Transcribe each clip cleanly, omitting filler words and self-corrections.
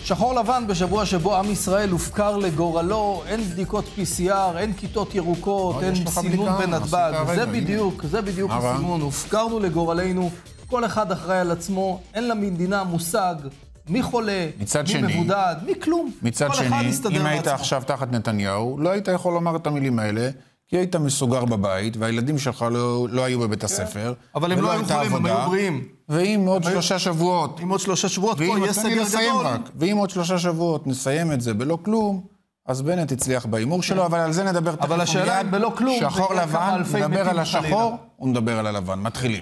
שחור לבן בשבוע שבו עם ישראל הופקר לגורלו, אין בדיקות PCR, אין כיתות ירוקות, אין סינון בנתב"ג. זה בדיוק הסימון. הופקרנו לגורלנו, כל אחד אחראי על עצמו, אין למדינה מושג מי חולה, מי מבודד, מי כלום. מצד שני, אם היית עכשיו תחת נתניהו, לא היית יכול לומר את המילים האלה, כי היית מסוגר בבית, והילדים שלך לא היו בבית הספר. אבל הם לא היו חולים, הם היו בריאים. ואם עוד 3 שבועות... אם עוד 3 שבועות, פה יהיה סגר גדול. ואם עוד 3 שבועות נסיים את זה בלא כלום, אז בנט הצליח באימור שלו, אבל על זה נדבר תכף. אבל השאלה היא בלא כלום. שחור לבן, נדבר על השחור, ונדבר על הלבן. מתחילים.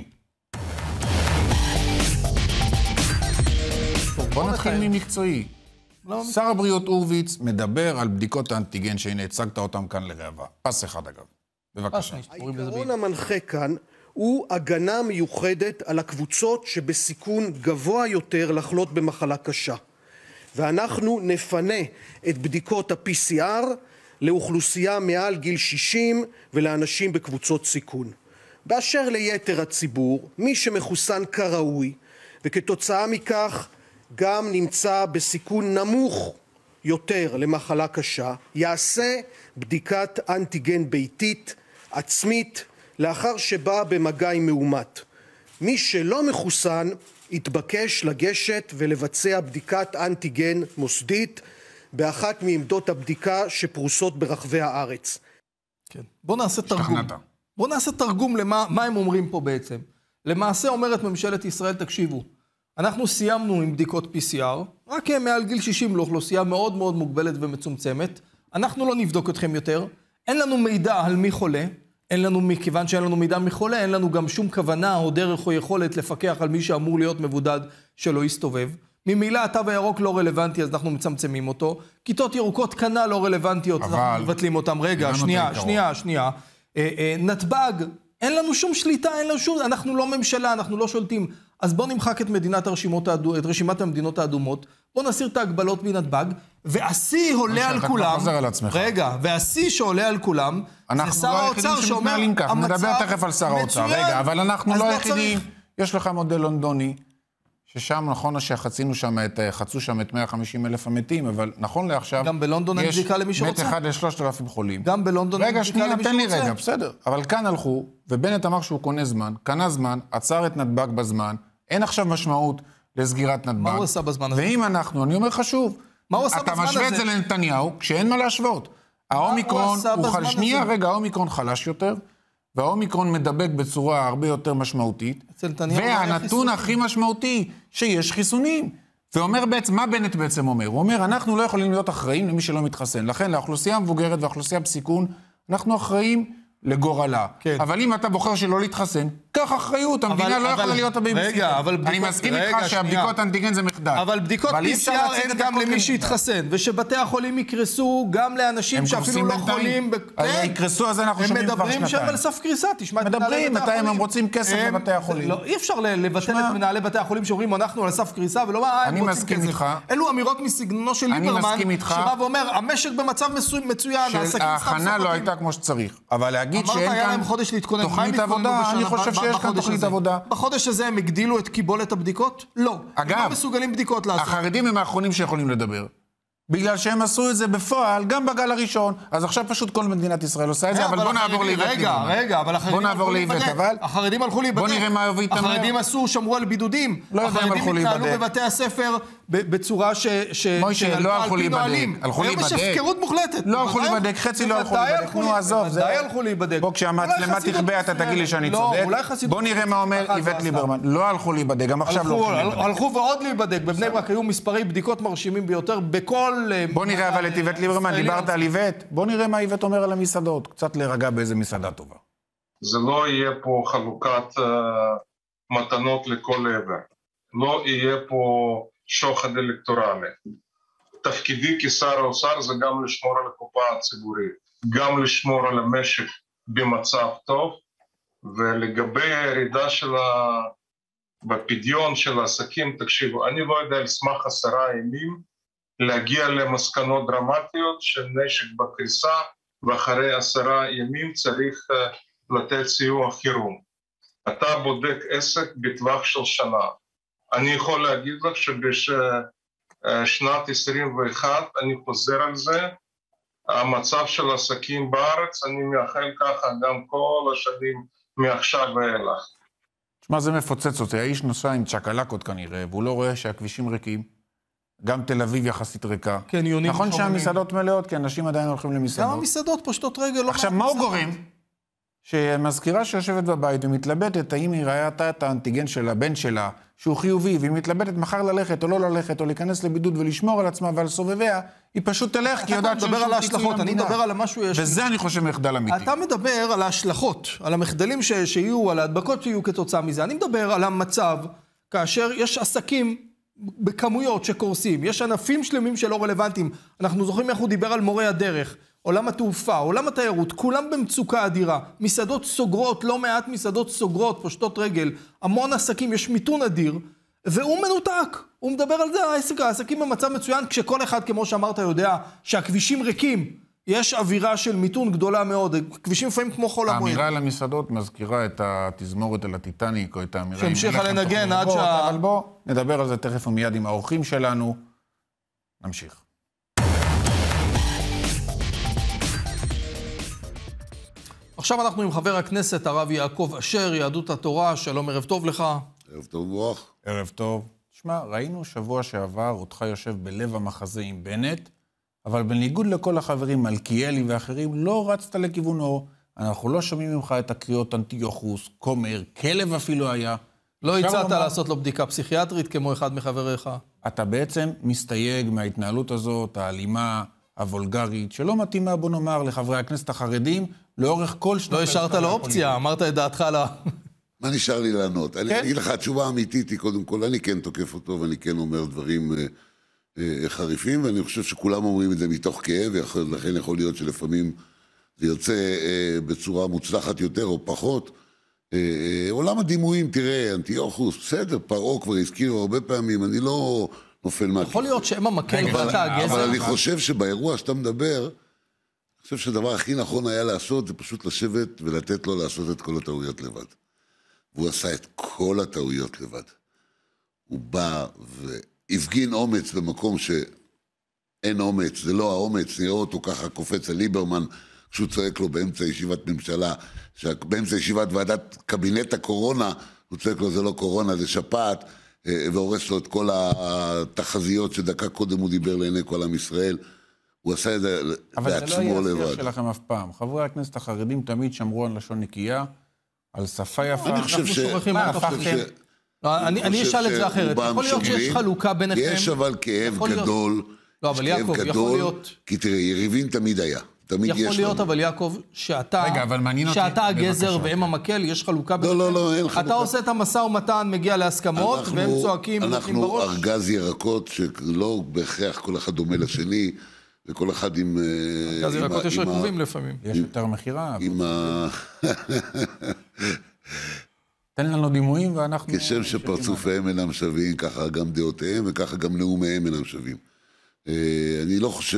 בוא נתחיל ממקצועי. שר הבריאות הורוביץ מדבר על בדיקות האנטיגן שהנה הצגת אותם כאן לראווה. פס אחד אגב. בבקשה. העיקרון המנחה כאן הוא הגנה מיוחדת על הקבוצות שבסיכון גבוה יותר לחלות במחלה קשה. ואנחנו נפנה את בדיקות ה-PCR לאוכלוסייה מעל גיל 60 ולאנשים בקבוצות סיכון. באשר ליתר הציבור, מי שמחוסן כראוי וכתוצאה מכך גם נמצא בסיכון נמוך יותר למחלה קשה, יעשה בדיקת אנטיגן ביתית, עצמית, לאחר שבא במגע עם מאומת. מי שלא מחוסן יתבקש לגשת ולבצע בדיקת אנטיגן מוסדית באחת מעמדות הבדיקה שפרוסות ברחבי הארץ. כן. בוא נעשה תרגום למה הם אומרים פה בעצם. למעשה אומרת ממשלת ישראל, תקשיבו, אנחנו סיימנו עם בדיקות PCR, רק הם מעל גיל 60 לאוכלוסייה מאוד מאוד מוגבלת ומצומצמת. אנחנו לא נבדוק אתכם יותר. אין לנו מידע על מי חולה. מכיוון שאין לנו מידע מחולה, אין לנו גם שום כוונה או דרך או יכולת לפקח על מי שאמור להיות מבודד שלא יסתובב. ממילא התו הירוק לא רלוונטי, אז אנחנו מצמצמים אותו. כיתות ירוקות כנ"ל לא רלוונטיות, אז אנחנו מבטלים אותם. רגע, שנייה. נתב"ג, אין לנו שום שליטה, אנחנו לא ממשלה, אנחנו לא שולטים. אז בוא נמחק את רשימת המדינות האדומות, בוא נסיר את ההגבלות מנתב"ג, והשיא עולה על כולם. והשיא שעולה על כולם, זה שר האוצר שאומר, נדבר תכף על שר האוצר. רגע, אבל אנחנו לא היחידים. יש לך מודל לונדוני, ששם נכון שחצו שם את 150,000 המתים, אבל נכון לעכשיו, גם בלונדון אין בדיקה למי שרוצה. מת 1 ל3,000 חולים. גם בלונדון אין בדיקה למי שרוצה. תן לי רגע, בסדר. אבל כאן הלכו, ובנט אמר שהוא קנה זמן, עצר את נתב"ג בזמן, אין עכשיו משמעות לסגירת נתב"ג. מה הוא עשה בזמן הזה? ואם אנחנו, אני אומר חשוב, אתה משווה את זה לנתניהו, כשאין מה להשוות. האומיקרון האומיקרון חלש יותר, והאומיקרון מדבק בצורה הרבה יותר משמעותית, והנתון הכי משמעותי, שיש חיסונים. ואומר בעצם, מה בנט בעצם אומר? הוא אומר, אנחנו לא יכולים להיות אחראים למי שלא מתחסן. לכן, לאוכלוסייה המבוגרת והאוכלוסייה בסיכון, אנחנו אחראים לגורלה. כן. אבל אם אתה בוחר שלא להתחסן, כך אחריות, המדינה לא יכולה להיות הבייביסיטר. אני מסכים איתך שהבדיקות אנטיגן זה מחדל. אבל בדיקות PCR אין גם למי שהתחסן, ושבתי החולים יקרסו גם לאנשים שאפילו לא חולים. יקרסו, אז אנחנו שומעים כבר שנתיים. הם מדברים שם על סף קריסה, תשמע את מדברים, מתי הם רוצים כסף לבתי החולים. אי אפשר לבטל את מנהלי בתי החולים שאומרים, אנחנו על סף קריסה, ולא מה, הם רוצים כסף. אלו אמירות מסגנונו של ליברמן, שבא ואומר, המשק במצב מצוין, ההכנה לא הייתה כמו שצריך. אבל להגיד שאין כאן תוכנית עבודה, אני חושב שיש כאן תוכנית עבודה. בחודש הזה הם הגדילו את קיבולת הבדיקות? לא. אגב, לא מסוגלים בדיקות לעשות. החרדים הם האחרונים שיכולים לדבר. בגלל שהם עשו את זה בפועל, גם בגל הראשון. אז עכשיו פשוט כל מדינת ישראל עושה את זה, אבל בוא נעבור לאיווט ליברמן. רגע, אבל החרדים הלכו להיבדק. החרדים הלכו להיבדק. בוא נראה מה יביא איתם. החרדים שמרו על בידודים. לא יודע אם הלכו להיבדק. החרדים התנהלו בבתי הספר בצורה מוישה, לא הלכו להיבדק. הלכו להיבדק. יש הפקרות מוחלטת. לא הלכו להיבדק, חצי לא הלכו להיבדק. נו, עזוב, זה... די הלכו להיבדק. בוא, כשהמצלמה תכבה, אתה תגיד לי שאני צודק. בוא נראה מה אומר איווט ליברמן. לא הלכו להיבדק, גם עכשיו לא הלכו ועוד להיבדק. בבני ברק היו מספרי בדיקות מרשימים ביותר בכל... בוא נראה אבל את איווט ליברמן, דיברת על איווט. בוא נראה מה איווט אומר על המסעדות. קצת להירגע באיזה מסעדה טובה. זה לא יהיה פה חלוקת מתנות לכל עבר. לא יהיה פה שוחד אלקטורלי. תפקידי כשר האוצר זה גם לשמור על הקופה הציבורית, גם לשמור על המשק במצב טוב, ולגבי הירידה בפדיון של העסקים, תקשיבו, אני לא יודע על סמך 10 ימים להגיע למסקנות דרמטיות של נשק בקריסה, ואחרי 10 ימים צריך לתת סיוע חירום. אתה בודק עסק בטווח של שנה. אני יכול להגיד לך שנת 21, אני חוזר על זה, המצב של עסקים בארץ, אני מאחל ככה גם כל השנים מעכשיו ואילך. תשמע, זה מפוצץ אותי, האיש נוסע עם צ'קלקות כנראה, והוא לא רואה שהכבישים ריקים, גם תל אביב יחסית ריקה. נכון שהמסעדות מלאות, כי אנשים עדיין הולכים למסעדות. גם המסעדות פושטות רגל. עכשיו, מה הוא גורם? שמזכירה שיושבת בבית ומתלבטת, האם היא ראתה את האנטיגן של הבן שלה, שהוא חיובי, והיא מתלבטת מחר ללכת או לא ללכת, או להיכנס לבידוד ולשמור על עצמה ועל סובביה, היא פשוט תלך, כי היא יודעת מדבר על ההשלכות, אני מדבר על משהו... וזה אני חושב מחדל אמיתי. אתה מדבר על ההשלכות, על המחדלים שיהיו, על ההדבקות שיהיו כתוצאה מזה. אני מדבר על המצב, כאשר יש עסקים בכמויות שקורסים, יש ענפים שלמים שלא רלוונטיים. אנחנו זוכרים איך הוא דיבר על מורי הדרך, עולם התעופה, עולם התיירות, כולם במצוקה אדירה. מסעדות סוגרות, לא מעט מסעדות סוגרות, פושטות רגל, המון עסקים, יש מיתון אדיר, והוא מנותק. הוא מדבר על זה, העסקים במצב מצוין, כשכל אחד, כמו שאמרת, יודע שהכבישים ריקים. יש אווירה של מיתון גדולה מאוד, כבישים לפעמים כמו חול המועד. האמירה על המסעדות מזכירה את התזמורת על הטיטניק, או את האמירה... שהמשיכה לנגן עד אבל בוא, נדבר על זה תכף ומיד עם האורחים שלנו. נמשיך. עכשיו אנחנו עם חבר הכנסת הרב יעקב אשר, יהדות התורה. שלום, ערב טוב לך. ערב טוב ברוך. ערב טוב. תשמע, ראינו שבוע שעבר אותך יושב בלב המחזה עם בנט, אבל בניגוד לכל החברים, מלכיאלי ואחרים, לא רצת לכיוונו. אנחנו לא שומעים ממך את הקריאות אנטיוכוס, קומר, כלב אפילו היה. לא הצעת לעשות לו בדיקה פסיכיאטרית כמו אחד מחבריך. אתה בעצם מסתייג מההתנהלות הזאת, האלימה, הוולגרית, שלא מתאימה, בוא נאמר, לחברי הכנסת החרדים, לאורך כל שנות... לא השארת לו אופציה, אמרת את דעתך על ה... מה נשאר לי לענות? אני אגיד לך, התשובה האמיתית היא, קודם כל, אני כן תוקף אותו, ואני כן אומר דברים חריפים, ואני חושב שכולם אומרים את זה מתוך כאב, ולכן יכול להיות שלפעמים זה יוצא בצורה מוצלחת יותר או פחות. עולם הדימויים, תראה, אנטיוכוס, בסדר, פרעה כבר הזכירו הרבה פעמים, אני לא נופל מהכיסא. יכול להיות שהם המקל ואתה הגזר. אבל אני חושב שבאירוע שאתה מדבר, אני חושב שהדבר הכי נכון היה לעשות, זה פשוט לשבת ולתת לו לעשות את כל הטעויות לבד. והוא עשה את כל הטעויות לבד. הוא בא והפגין אומץ במקום שאין אומץ, זה לא האומץ, נראה אותו ככה קופץ על ליברמן, כשהוא צועק לו באמצע ישיבת ממשלה, באמצע ישיבת ועדת קבינט הקורונה, הוא צועק לו זה לא קורונה, זה שפעת, והורס לו את כל התחזיות שדקה קודם הוא דיבר לעיני כל עם ישראל. הוא עשה את זה בעצמו לבד. אבל זה לא יהיה השיח שלכם אף פעם. חברי הכנסת החרדים תמיד שמרו על לשון נקייה, על שפה יפה. אני חושב אני אשאל את זה אחרת. יכול להיות שיש חלוקה ביניכם. יש אבל כאב גדול. לא, אבל יעקב, יכול להיות... כי תראה, יריבים תמיד היה. יכול להיות, אבל יעקב, שאתה הגזר והם המקל, יש חלוקה ביניכם. לא, אין חלוקה. אתה עושה את המשא ומתן, מגיע להסכמות, והם צועקים, נותנים בראש. אנחנו ארגז ירקות, שלא בהכרח כל אחד דומה לשני, וכל אחד עם... ארגז ירקות יש רקובים לפעמים. יש יותר מחירה. תן לנו דימויים ואנחנו... כשם שפרצופיהם אינם שווים, ככה גם דעותיהם, וככה גם נאומיהם אינם שווים. אני לא חושב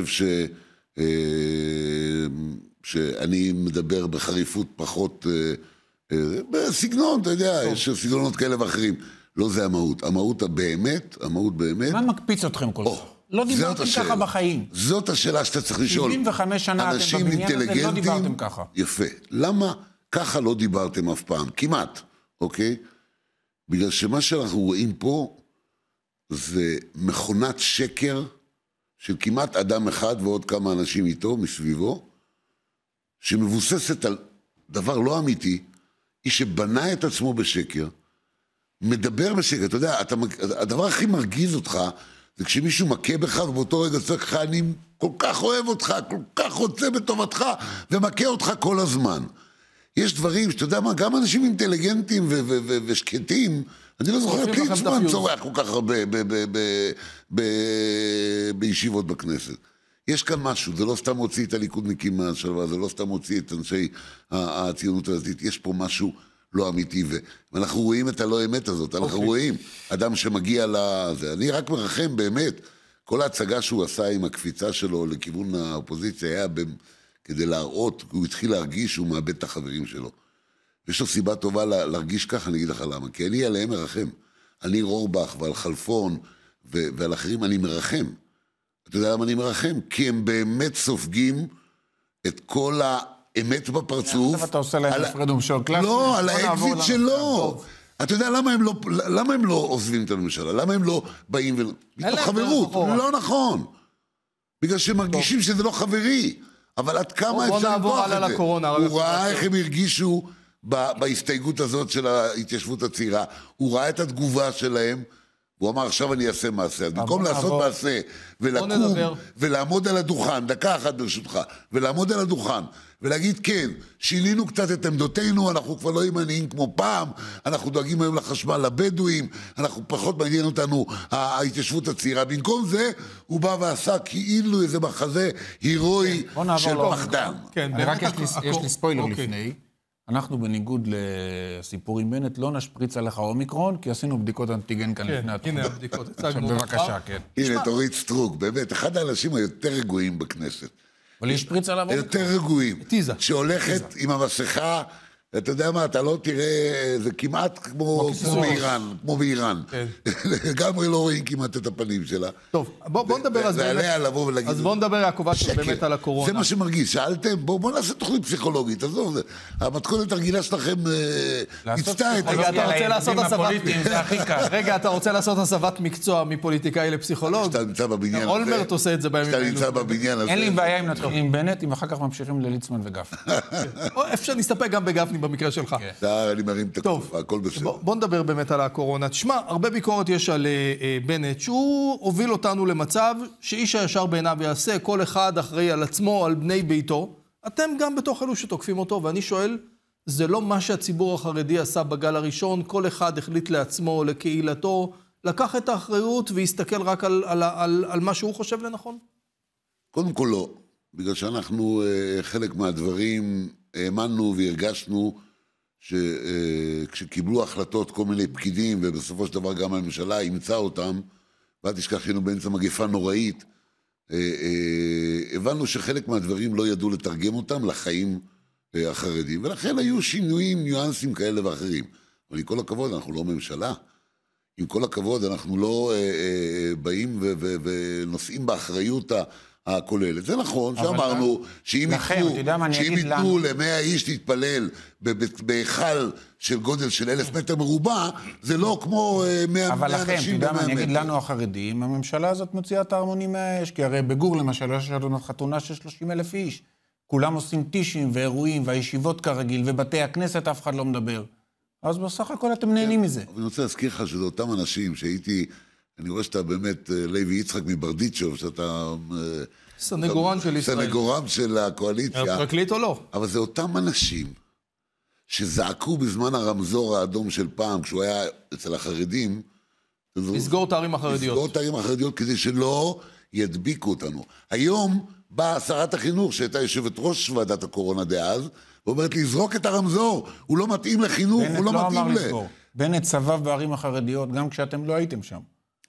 שאני מדבר בחריפות פחות, בסגנון, אתה יודע, יש סגנונות כאלה ואחרים. לא זה המהות. המהות באמת... מה מקפיץ אתכם כל כך? לא דיברתם ככה בחיים. זאת השאלה שאתה צריך לשאול. 75 שנה אתם בבניין הזה, לא דיברתם ככה. יפה. למה ככה לא דיברתם אף פעם? כמעט, אוקיי? בגלל שמה שאנחנו רואים פה זה מכונת שקר של כמעט אדם אחד ועוד כמה אנשים איתו, מסביבו, שמבוססת על דבר לא אמיתי, איש שבנה את עצמו בשקר, מדבר בשקר. אתה יודע, הדבר הכי מרגיז אותך, זה כשמישהו מכה בך, ובאותו רגע צריך לך, אני כל כך אוהב אותך, כל כך רוצה בטובתך, ומכה אותך כל הזמן. יש דברים שאתה יודע מה, גם אנשים אינטליגנטים ושקטים, אני לא זוכר את ליצמן צורח כל כך הרבה בישיבות בכנסת. יש כאן משהו, זה לא סתם מוציא את הליכודניקים מהשלווה, זה לא סתם מוציא את אנשי הציונות הדתית, יש פה משהו לא אמיתי, ואנחנו רואים את הלא אמת הזאת, אנחנו רואים אדם שמגיע לזה. אני רק מרחם באמת, כל ההצגה שהוא עשה עם הקפיצה שלו לכיוון האופוזיציה היה כדי להראות, הוא התחיל להרגיש שהוא מאבד את החברים שלו. יש לו סיבה טובה להרגיש ככה, אני אגיד לך למה, כי אני עליהם מרחם. אני רורבך ועל חלפון ועל אחרים אני מרחם. אתה יודע למה אני מרחם? כי הם באמת סופגים את כל האמת בפרצוף. אתה עושה להם הפרד ומשול קלאסי. לא, על האקזיט שלו. אתה יודע למה הם לא עוזבים את הממשלה? למה הם לא באים מתוך חברות? לא נכון. בגלל שהם מרגישים שזה לא חברי. אבל עד כמה אפשר לכוח את זה? הוא ראה איך הם הרגישו בהסתייגות הזאת של ההתיישבות הצעירה. הוא ראה את התגובה שלהם. הוא אמר, עכשיו אני אעשה מעשה. אז במקום לעשות מעשה ולקום ולעמוד על הדוכן, דקה אחת ברשותך, ולעמוד על הדוכן ולהגיד, כן, שינינו קצת את עמדותינו, אנחנו כבר לא ימניים כמו פעם, אנחנו דואגים היום לחשמל לבדואים, אנחנו פחות מעניין אותנו ההתיישבות הצעירה. במקום זה, הוא בא ועשה כאילו איזה מחזה הירואי של פחדן. רק יש לי ספוילר לפני. אנחנו בניגוד לסיפור עם בנט, לא נשפריץ עליך אומיקרון, כי עשינו בדיקות אנטיגן כאן לפני התחום. הנה הבדיקות, הצגנו. בבקשה, כן. הנה, תורית סטרוק, באמת, אחד האנשים היותר רגועים בכנסת. אבל יש שפריץ עליו אומיקרון. יותר רגועים. שהולכת עם המסכה, אתה יודע מה, אתה לא תראה, זה כמעט כמו באיראן. לגמרי לא רואים כמעט את הפנים שלה. טוב, בוא נדבר אז באמת. ועליה לבוא ולהגיד. אז בוא נדבר, יעקב אשר, באמת על הקורונה. זה מה שמרגיש, שאלתם, בוא נעשה תוכנית פסיכולוגית, עזוב, המתכונת הרגילה שלכם הצטעה את... רגע, אתה רוצה לעשות הסבת מקצוע מפוליטיקאי לפסיכולוג? שאתה נמצא בבניין הזה. אולמרט עושה את זה בימים האלו. שאתה נמצא בבניין הזה. אין לי בעיה אם נתחיל עם בנט, אם אחר כך ממשיכים לליצמן וגפני. אפשר נסתפק גם בגפני במקרה שלך. אני מרים את הכופה, הכל בסדר. בוא נדבר באמת על הקורונה. תשמע, הרבה ביקורת יש על בנט, שהוא הוביל אותנו למצב שאיש הישר בעיניו יעשה, כל אחד אחראי על עצמו, על בני ביתו. אתם גם בתוך אלו שתוקפים אותו, ואני שואל, זה לא מה שהציבור החרדי עשה בגל הראשון, כל אחד החליט לעצמו, לקהילתו, לקח את האחריות והסתכל רק על מה שהוא חושב לנכון? קודם כל לא, בגלל שאנחנו חלק מהדברים האמנו והרגשנו שכשקיבלו החלטות כל מיני פקידים, ובסופו של דבר גם הממשלה אימצה אותם, ועד תשכחנו באמצע מגפה נוראית, הבנו שחלק מהדברים לא ידעו לתרגם אותם לחיים החרדים, ולכן היו שינויים, ניואנסים כאלה ואחרים. אבל עם כל הכבוד, אנחנו לא ממשלה. עם כל הכבוד, אנחנו לא באים ונושאים באחריות הכוללת. זה נכון שאמרנו שאם ייתנו ל100 איש להתפלל בהיכל של גודל של 1,000 מטר מרובע, זה לא כמו 100 אבל אנשים לכם, אתה יודע מה, אני אגיד לנו החרדים, הממשלה הזאת מוציאה את ההרמונים מהאש, כי הרי בגור למשל, יש לנו חתונה של 30,000 איש. כולם עושים טישים ואירועים, והישיבות כרגיל, ובתי הכנסת אף אחד לא מדבר. אז בסך הכל אתם נהנים מזה. אני רוצה להזכיר לך שזה אותם אנשים שהייתי... אני רואה שאתה באמת לוי יצחק מברדיצ'וב, שאתה... סנגורן של ישראל. סנגורן של הקואליציה. פרקליט או לא? אבל זה אותם אנשים שזעקו בזמן הרמזור האדום של פעם, כשהוא היה אצל החרדים... לסגור את הערים החרדיות. לסגור את הערים החרדיות כדי שלא ידביקו אותנו. היום באה שרת החינוך, שהייתה יושבת ראש ועדת הקורונה דאז, ואומרת לי, זרוק את הרמזור, הוא לא מתאים לחינוך, הוא לא מתאים בנט סבב בערים החרדיות, גם כשאתם לא הייתם שם.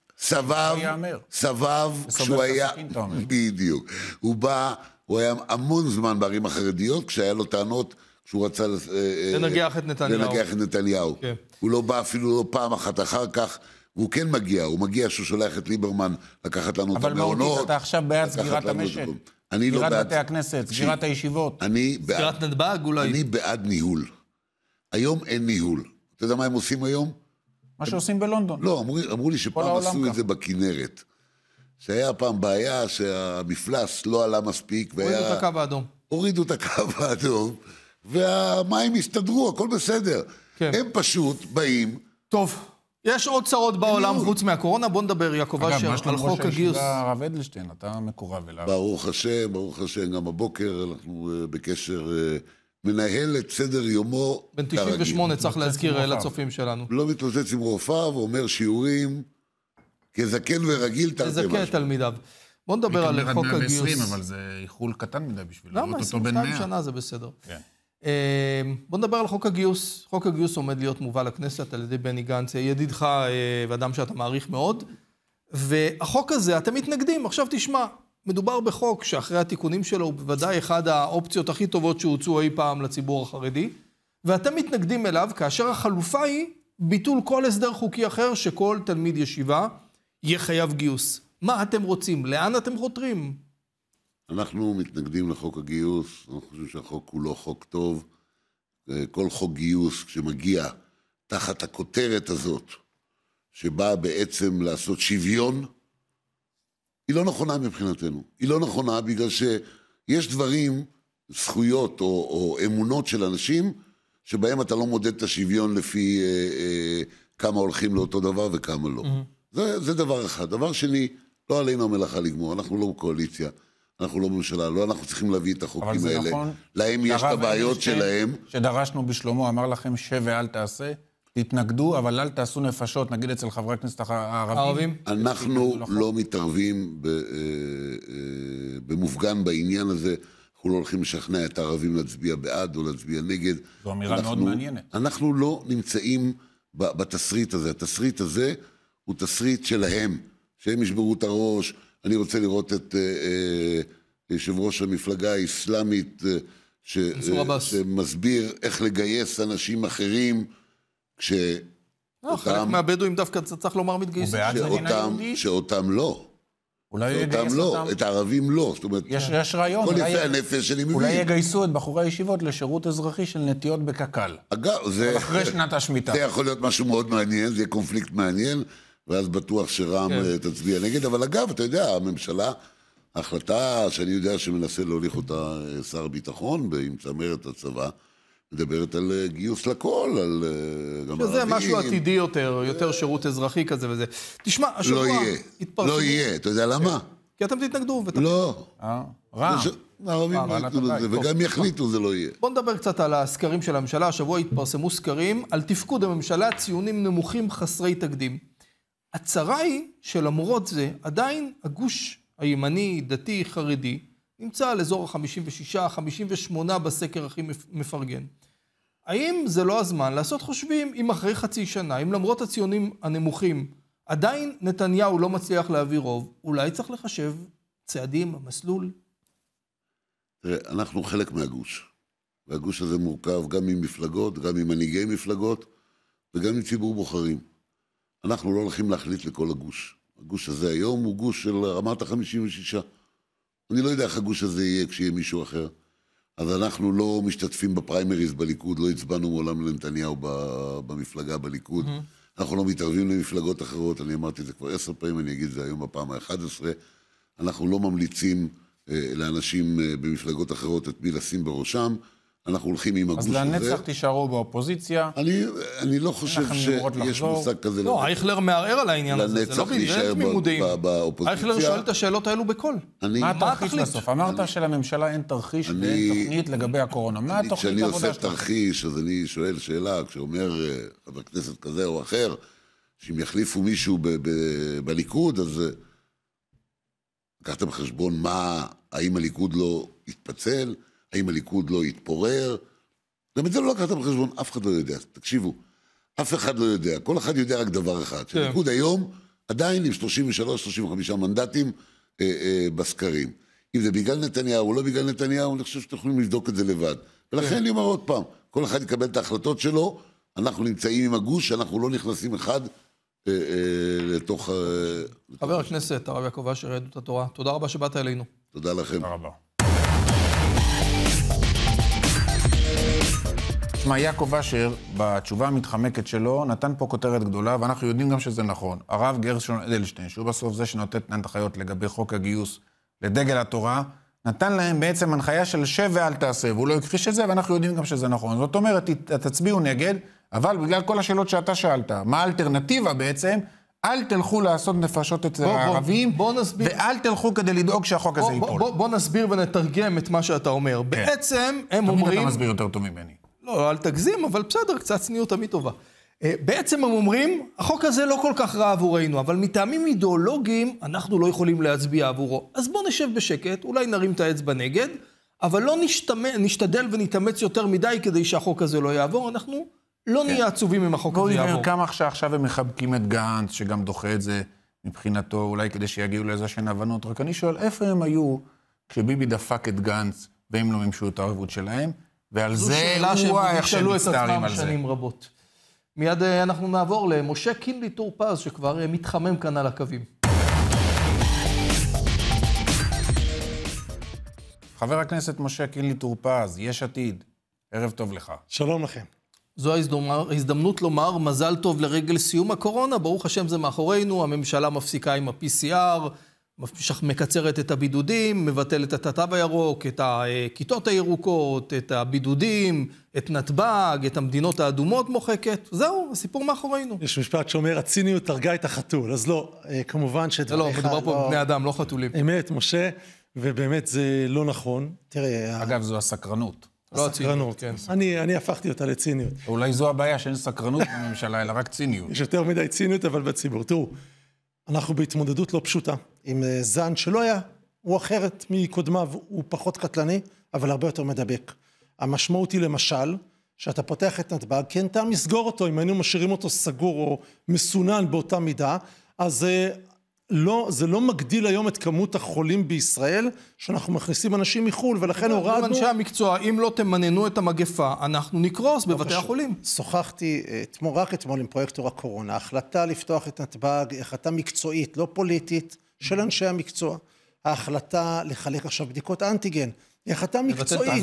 סבב, כשהוא היה, בדיוק, הוא בא, הוא היה המון זמן בערים החרדיות, כשהיה לו טענות, כשהוא רצה לנגח את נתניהו. הוא לא בא אפילו לא פעם אחת אחר כך, והוא כן מגיע, הוא מגיע שהוא שולח את ליברמן לקחת לנו את המעונות. אבל מהותית, אתה עכשיו בעד סגירת המשק, סגירת בתי הכנסת, סגירת הישיבות. סגירת נתב"ג אולי. אני בעד ניהול. היום אין ניהול. אתה יודע מה הם עושים היום? מה שעושים בלונדון. לא, אמרו לי שפעם עשו את זה בכנרת. שהיה פעם בעיה שהמפלס לא עלה מספיק. הורידו את הקו האדום. הורידו את הקו האדום, והמים הסתדרו, הכל בסדר. הם פשוט באים... טוב, יש עוד צרות בעולם חוץ מהקורונה, בוא נדבר יעקב אשר על חוק הגיוס. הרב אדלשטיין, אתה מקורב אליו. ברוך השם, גם הבוקר אנחנו בקשר... מנהל את סדר יומו... בן 98 צריך להזכיר לצופים שלנו. לא מתלוצץ עם רופאיו, ואומר שיעורים כזקן ורגיל תרתי משהו. כזקן תלמידיו. בוא נדבר על חוק הגיוס. אבל זה איחול קטן מדי בשביל לראות אותו בן 100. למה? 22 שנה זה בסדר. בוא נדבר על חוק הגיוס. חוק הגיוס עומד להיות מובא לכנסת על ידי בני גנץ, ידידך ואדם שאתה מעריך מאוד. והחוק הזה, אתם מתנגדים. עכשיו תשמע. מדובר בחוק שאחרי התיקונים שלו הוא בוודאי אחד האופציות הכי טובות שהוצאו אי פעם לציבור החרדי, ואתם מתנגדים אליו כאשר החלופה היא ביטול כל הסדר חוקי אחר שכל תלמיד ישיבה יהיה חייב גיוס. מה אתם רוצים? לאן אתם חותרים? אנחנו מתנגדים לחוק הגיוס, אנחנו חושבים שהחוק הוא לא חוק טוב. כל חוק גיוס, כשמגיע תחת הכותרת הזאת, שבאה בעצם לעשות שוויון, היא לא נכונה מבחינתנו. היא לא נכונה בגלל שיש דברים, זכויות או אמונות של אנשים, שבהם אתה לא מודד את השוויון לפי כמה הולכים לאותו דבר וכמה לא. זה דבר אחד. דבר שני, לא עלינו המלאכה לגמור, אנחנו לא קואליציה, אנחנו לא ממשלה, לא אנחנו צריכים להביא את החוקים האלה. נכון, להם יש את הבעיות שלהם. שדרשנו בשלמה, אמר לכם שב ואל תעשה, תתנגדו, אבל אל תעשו נפשות, נגיד אצל חברי הכנסת הערבים. אנחנו לא מתערבים במופגן בעניין הזה, אנחנו לא הולכים לשכנע את הערבים להצביע בעד או להצביע נגד. זו אמירה מאוד מעניינת. אנחנו לא נמצאים בתסריט הזה. התסריט הזה הוא תסריט שלהם, שהם ישברו את הראש. אני רוצה לראות את יושב ראש המפלגה האסלאמית, שמסביר איך לגייס אנשים אחרים, חלק מהבדואים דווקא צריך לומר מתגייסים. שאותם לא. אולי יגייס אותם. את הערבים לא. זאת אומרת, יש רעיון. כל יפה הנפש שאני מבין. אולי יגייסו את בחורי הישיבות לשירות אזרחי של נטיות בקקל. אגב, זה... אחרי שנת השמיטה. זה יכול להיות משהו מאוד מעניין, זה יהיה קונפליקט מעניין, ואז בטוח שרם תצביע נגד. אבל אגב, אתה יודע, הממשלה, ההחלטה שאני יודע שמנסה להוליך אותה שר הביטחון, עם צמרת הצבא, מדברת על גיוס לכל, על גם שזה משהו עתידי יותר שירות אזרחי כזה וזה. תשמע, השבוע התפרסמו... לא יהיה, אתה יודע למה? כי אתם תתנגדו. לא. רע. הערבים לא יתנו לזה, וגם יחליטו זה לא יהיה. בוא נדבר קצת על הסקרים של הממשלה. השבוע התפרסמו סקרים על תפקוד הממשלה, ציונים נמוכים חסרי תקדים. הצרה היא שלמרות זה, עדיין הגוש הימני, דתי, חרדי, נמצא על אזור ה-56, 58 בסקר הכי מפרגן. האם זה לא הזמן לעשות חושבים אם אחרי חצי שנה, אם למרות הציונים הנמוכים, עדיין נתניהו לא מצליח להביא רוב, אולי צריך לחשב צעדים, מסלול? תראה, אנחנו חלק מהגוש. והגוש הזה מורכב גם ממפלגות, גם ממנהיגי מפלגות, וגם מציבור בוחרים. אנחנו לא הולכים להחליט לכל הגוש. הגוש הזה היום הוא גוש של רמת ה-56. אני לא יודע איך הגוש הזה יהיה כשיהיה מישהו אחר. אז אנחנו לא משתתפים בפריימריז בליכוד, לא הצבענו מעולם לנתניהו במפלגה בליכוד. אנחנו לא מתערבים למפלגות אחרות, אני אמרתי את זה כבר 10 פעמים, אני אגיד את זה היום בפעם ה-11. אנחנו לא ממליצים לאנשים במפלגות אחרות את מי לשים בראשם. אנחנו הולכים עם הגוש הזה. אז לנצח תישארו באופוזיציה. אני לא חושב שיש מושג כזה. לא, אייכלר מערער על העניין הזה. לנצח להישאר באופוזיציה. אייכלר שואל את השאלות האלו בקול. מה התרחיש בסוף? אמרת שלממשלה אין תרחיש ואין תוכנית לגבי הקורונה. מה התוכנית כשאני עושה תרחיש, אז אני שואל שאלה, כשאומר חבר כנסת כזה או אחר, שאם יחליפו מישהו בליכוד, אז לקחתם בחשבון האם הליכוד לא יתפצל, האם הליכוד לא יתפורר? גם את זה לא לקחת בחשבון, אף אחד לא יודע. תקשיבו, אף אחד לא יודע. כל אחד יודע רק דבר אחד. שהליכוד היום עדיין עם 33-35 מנדטים בסקרים. אם זה בגלל נתניהו או לא בגלל נתניהו, אני חושב שאתם יכולים לבדוק את זה לבד. ולכן אני אומר עוד פעם, כל אחד יקבל את ההחלטות שלו, אנחנו נמצאים עם הגוש, אנחנו לא נכנסים אחד לתוך... חבר הכנסת, הרב יעקב אשר, יהדות התורה, תודה רבה שבאת אלינו. תודה לכם. תודה רבה. תשמע, יעקב אשר, בתשובה המתחמקת שלו, נתן פה כותרת גדולה, ואנחנו יודעים גם שזה נכון. הרב גרשון אדלשטיין, שהוא בסוף זה שנותן הנחיות לגבי חוק הגיוס לדגל התורה, נתן להם בעצם הנחיה של שב ואל תעשה, והוא לא הכחיש את זה, ואנחנו יודעים גם שזה נכון. זאת אומרת, תצביעו נגד, אבל בגלל כל השאלות שאתה שאלת, מה האלטרנטיבה בעצם? אל תלכו לעשות נפשות אצל הערבים, ואל תלכו כדי לדאוג שהחוק הזה ייפול. בוא נסביר ונתרגם את מה שאתה אומר. בעצם הם אומרים... תמיד אתה מסביר יותר טוב ממני. לא, אל תגזים, אבל בסדר, קצת צניעות תמיד טובה. בעצם הם אומרים, החוק הזה לא כל כך רע עבורנו, אבל מטעמים אידיאולוגיים אנחנו לא יכולים להצביע עבורו. אז בוא נשב בשקט, אולי נרים את האצבע נגד, אבל לא נשתדל ונתאמץ יותר מדי כדי שהחוק הזה לא יעבור, אנחנו לא נהיה עצובים אם החוק הזה יעבור. כמה שעכשיו הם מחבקים את גנץ, שגם דוחה את זה מבחינתו, אולי כדי שיגיעו לאיזה שהן הבנות, רק אני שואל, איפה הם היו כשביבי דפק את גנץ, והם לא ממשו את הערבות שלהם? ועל זה הוא איך שהם מצטערים על זה. שנים רבות. מיד אנחנו נעבור למשה קינלי טור פז, שכבר מתחמם כאן על הקווים. חבר הכנסת משה קינלי טור פז, יש עתיד, ערב טוב לך. שלום לכם. זו ההזדמנות לומר מזל טוב לרגל סיום הקורונה, ברוך השם זה מאחורינו, הממשלה מפסיקה עם ה-PCR, מקצרת את הבידודים, מבטלת את התו הירוק, את הכיתות הירוקות, את הבידודים, את נתב"ג, את המדינות האדומות מוחקת. זהו, הסיפור מאחורינו. יש משפט שאומר, הציניות הרגה את החתול. אז לא, כמובן לא, מדובר פה בבני אדם, לא חתולים. אמת, משה, ובאמת זה לא נכון. תראה, אגב, זו הסקרנות. לא הציניות, כן. אני הפכתי אותה לציניות. אולי זו הבעיה שאין סקרנות בממשלה, אלא רק ציניות. יש יותר מדי ציניות, אבל בציבור. תראו, אנחנו בהתמודדות לא פשוטה, עם זן שלא היה, הוא אחרת מקודמיו, הוא פחות קטלני, אבל הרבה יותר מדבק. המשמעות היא למשל, שאתה פותח את נתב"ג, כי אין טעם לסגור אותו, אם היינו משאירים אותו סגור או מסונן באותה מידה, אז זה לא מגדיל היום את כמות החולים בישראל, שאנחנו מכניסים אנשים מחול, ולכן הורדנו... אנשי המקצוע, אם לא תמננו את המגפה, אנחנו נקרוס בבתי החולים. שוחחתי רק אתמול עם פרויקטור הקורונה, החלטה לפתוח את נתב"ג, החלטה מקצועית, לא פוליטית, של אנשי המקצוע. ההחלטה לחלק עכשיו בדיקות אנטיגן, היא החלטה מקצועית.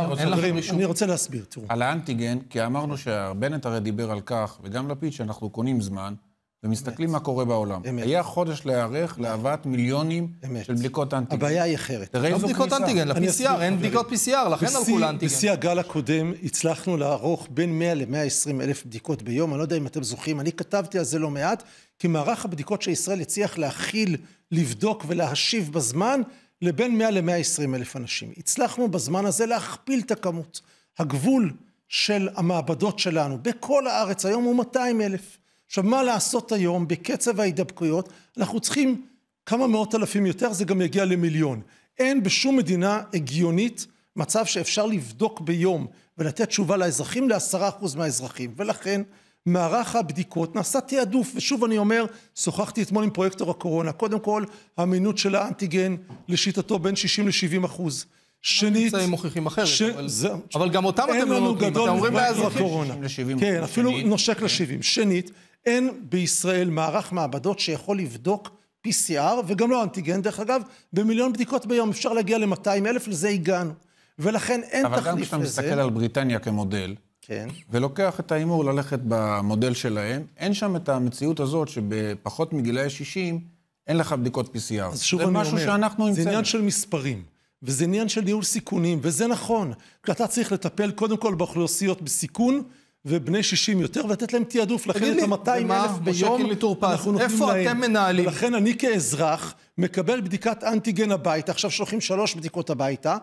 אני רוצה להסביר, תראו. על האנטיגן, כי אמרנו שבנט הרי דיבר על כך, וגם לפיד שאנחנו קונים זמן, ומסתכלים מה קורה בעולם. היה חודש להיערך להבאת מיליונים של בדיקות אנטיגן. הבעיה היא אחרת. לא בדיקות אנטיגן, ל-PCR, אין בדיקות PCR, לכן הלכו לאנטיגן. בשיא הגל הקודם הצלחנו לערוך בין 100 ל-120 אלף בדיקות ביום, אני לא יודע אם אתם זוכרים, אני כתבתי על זה לא מעט, כי מערך הבדיקות שישראל הצליח להכיל, לבדוק ולהשיב בזמן, לבין 100 ל-120 אלף אנשים. הצלחנו בזמן הזה להכפיל את הכמות. הגבול של המעבדות שלנו בכל הארץ היום הוא 200 אלף. עכשיו, מה לעשות היום בקצב ההידבקויות? אנחנו צריכים כמה מאות אלפים יותר, זה גם יגיע למיליון. אין בשום מדינה הגיונית מצב שאפשר לבדוק ביום ולתת תשובה לאזרחים ל10% מהאזרחים. ולכן, מערך הבדיקות נעשה תיעדוף, ושוב אני אומר, שוחחתי אתמול עם פרויקטור הקורונה, קודם כל, האמינות של האנטיגן לשיטתו בין 60-70%. שנית, הם מוכיחים אחרת, אבל גם אותם אתם לא נותנים, אתם אומרים לאזרחים. כן, אפילו נושק ל-70. שנית, אין בישראל מערך מעבדות שיכול לבדוק PCR, וגם לא אנטיגן, דרך אגב, במיליון בדיקות ביום, אפשר להגיע ל-200,000, לזה הגענו. ולכן אין תחליף לזה. אבל גם כשאתה מסתכל על בריטניה כמודל, כן. ולוקח את האימור ללכת במודל שלהם, אין שם את המציאות הזאת שבפחות מגילאי 60, אין לך בדיקות PCR. אז שוב אני אומר, זה עניין של מספרים. וזה עניין של ניהול סיכונים, וזה נכון. כי אתה צריך לטפל קודם כל באוכלוסיות בסיכון, ובני 60 יותר, ולתת להם תיעדוף. לכן את ה-200,000 ביום, אנחנו נותנים להם. איפה אתם מנהלים? ולכן אני כאזרח, מקבל בדיקת אנטיגן הביתה, עכשיו שולחים 3 בדיקות הביתה,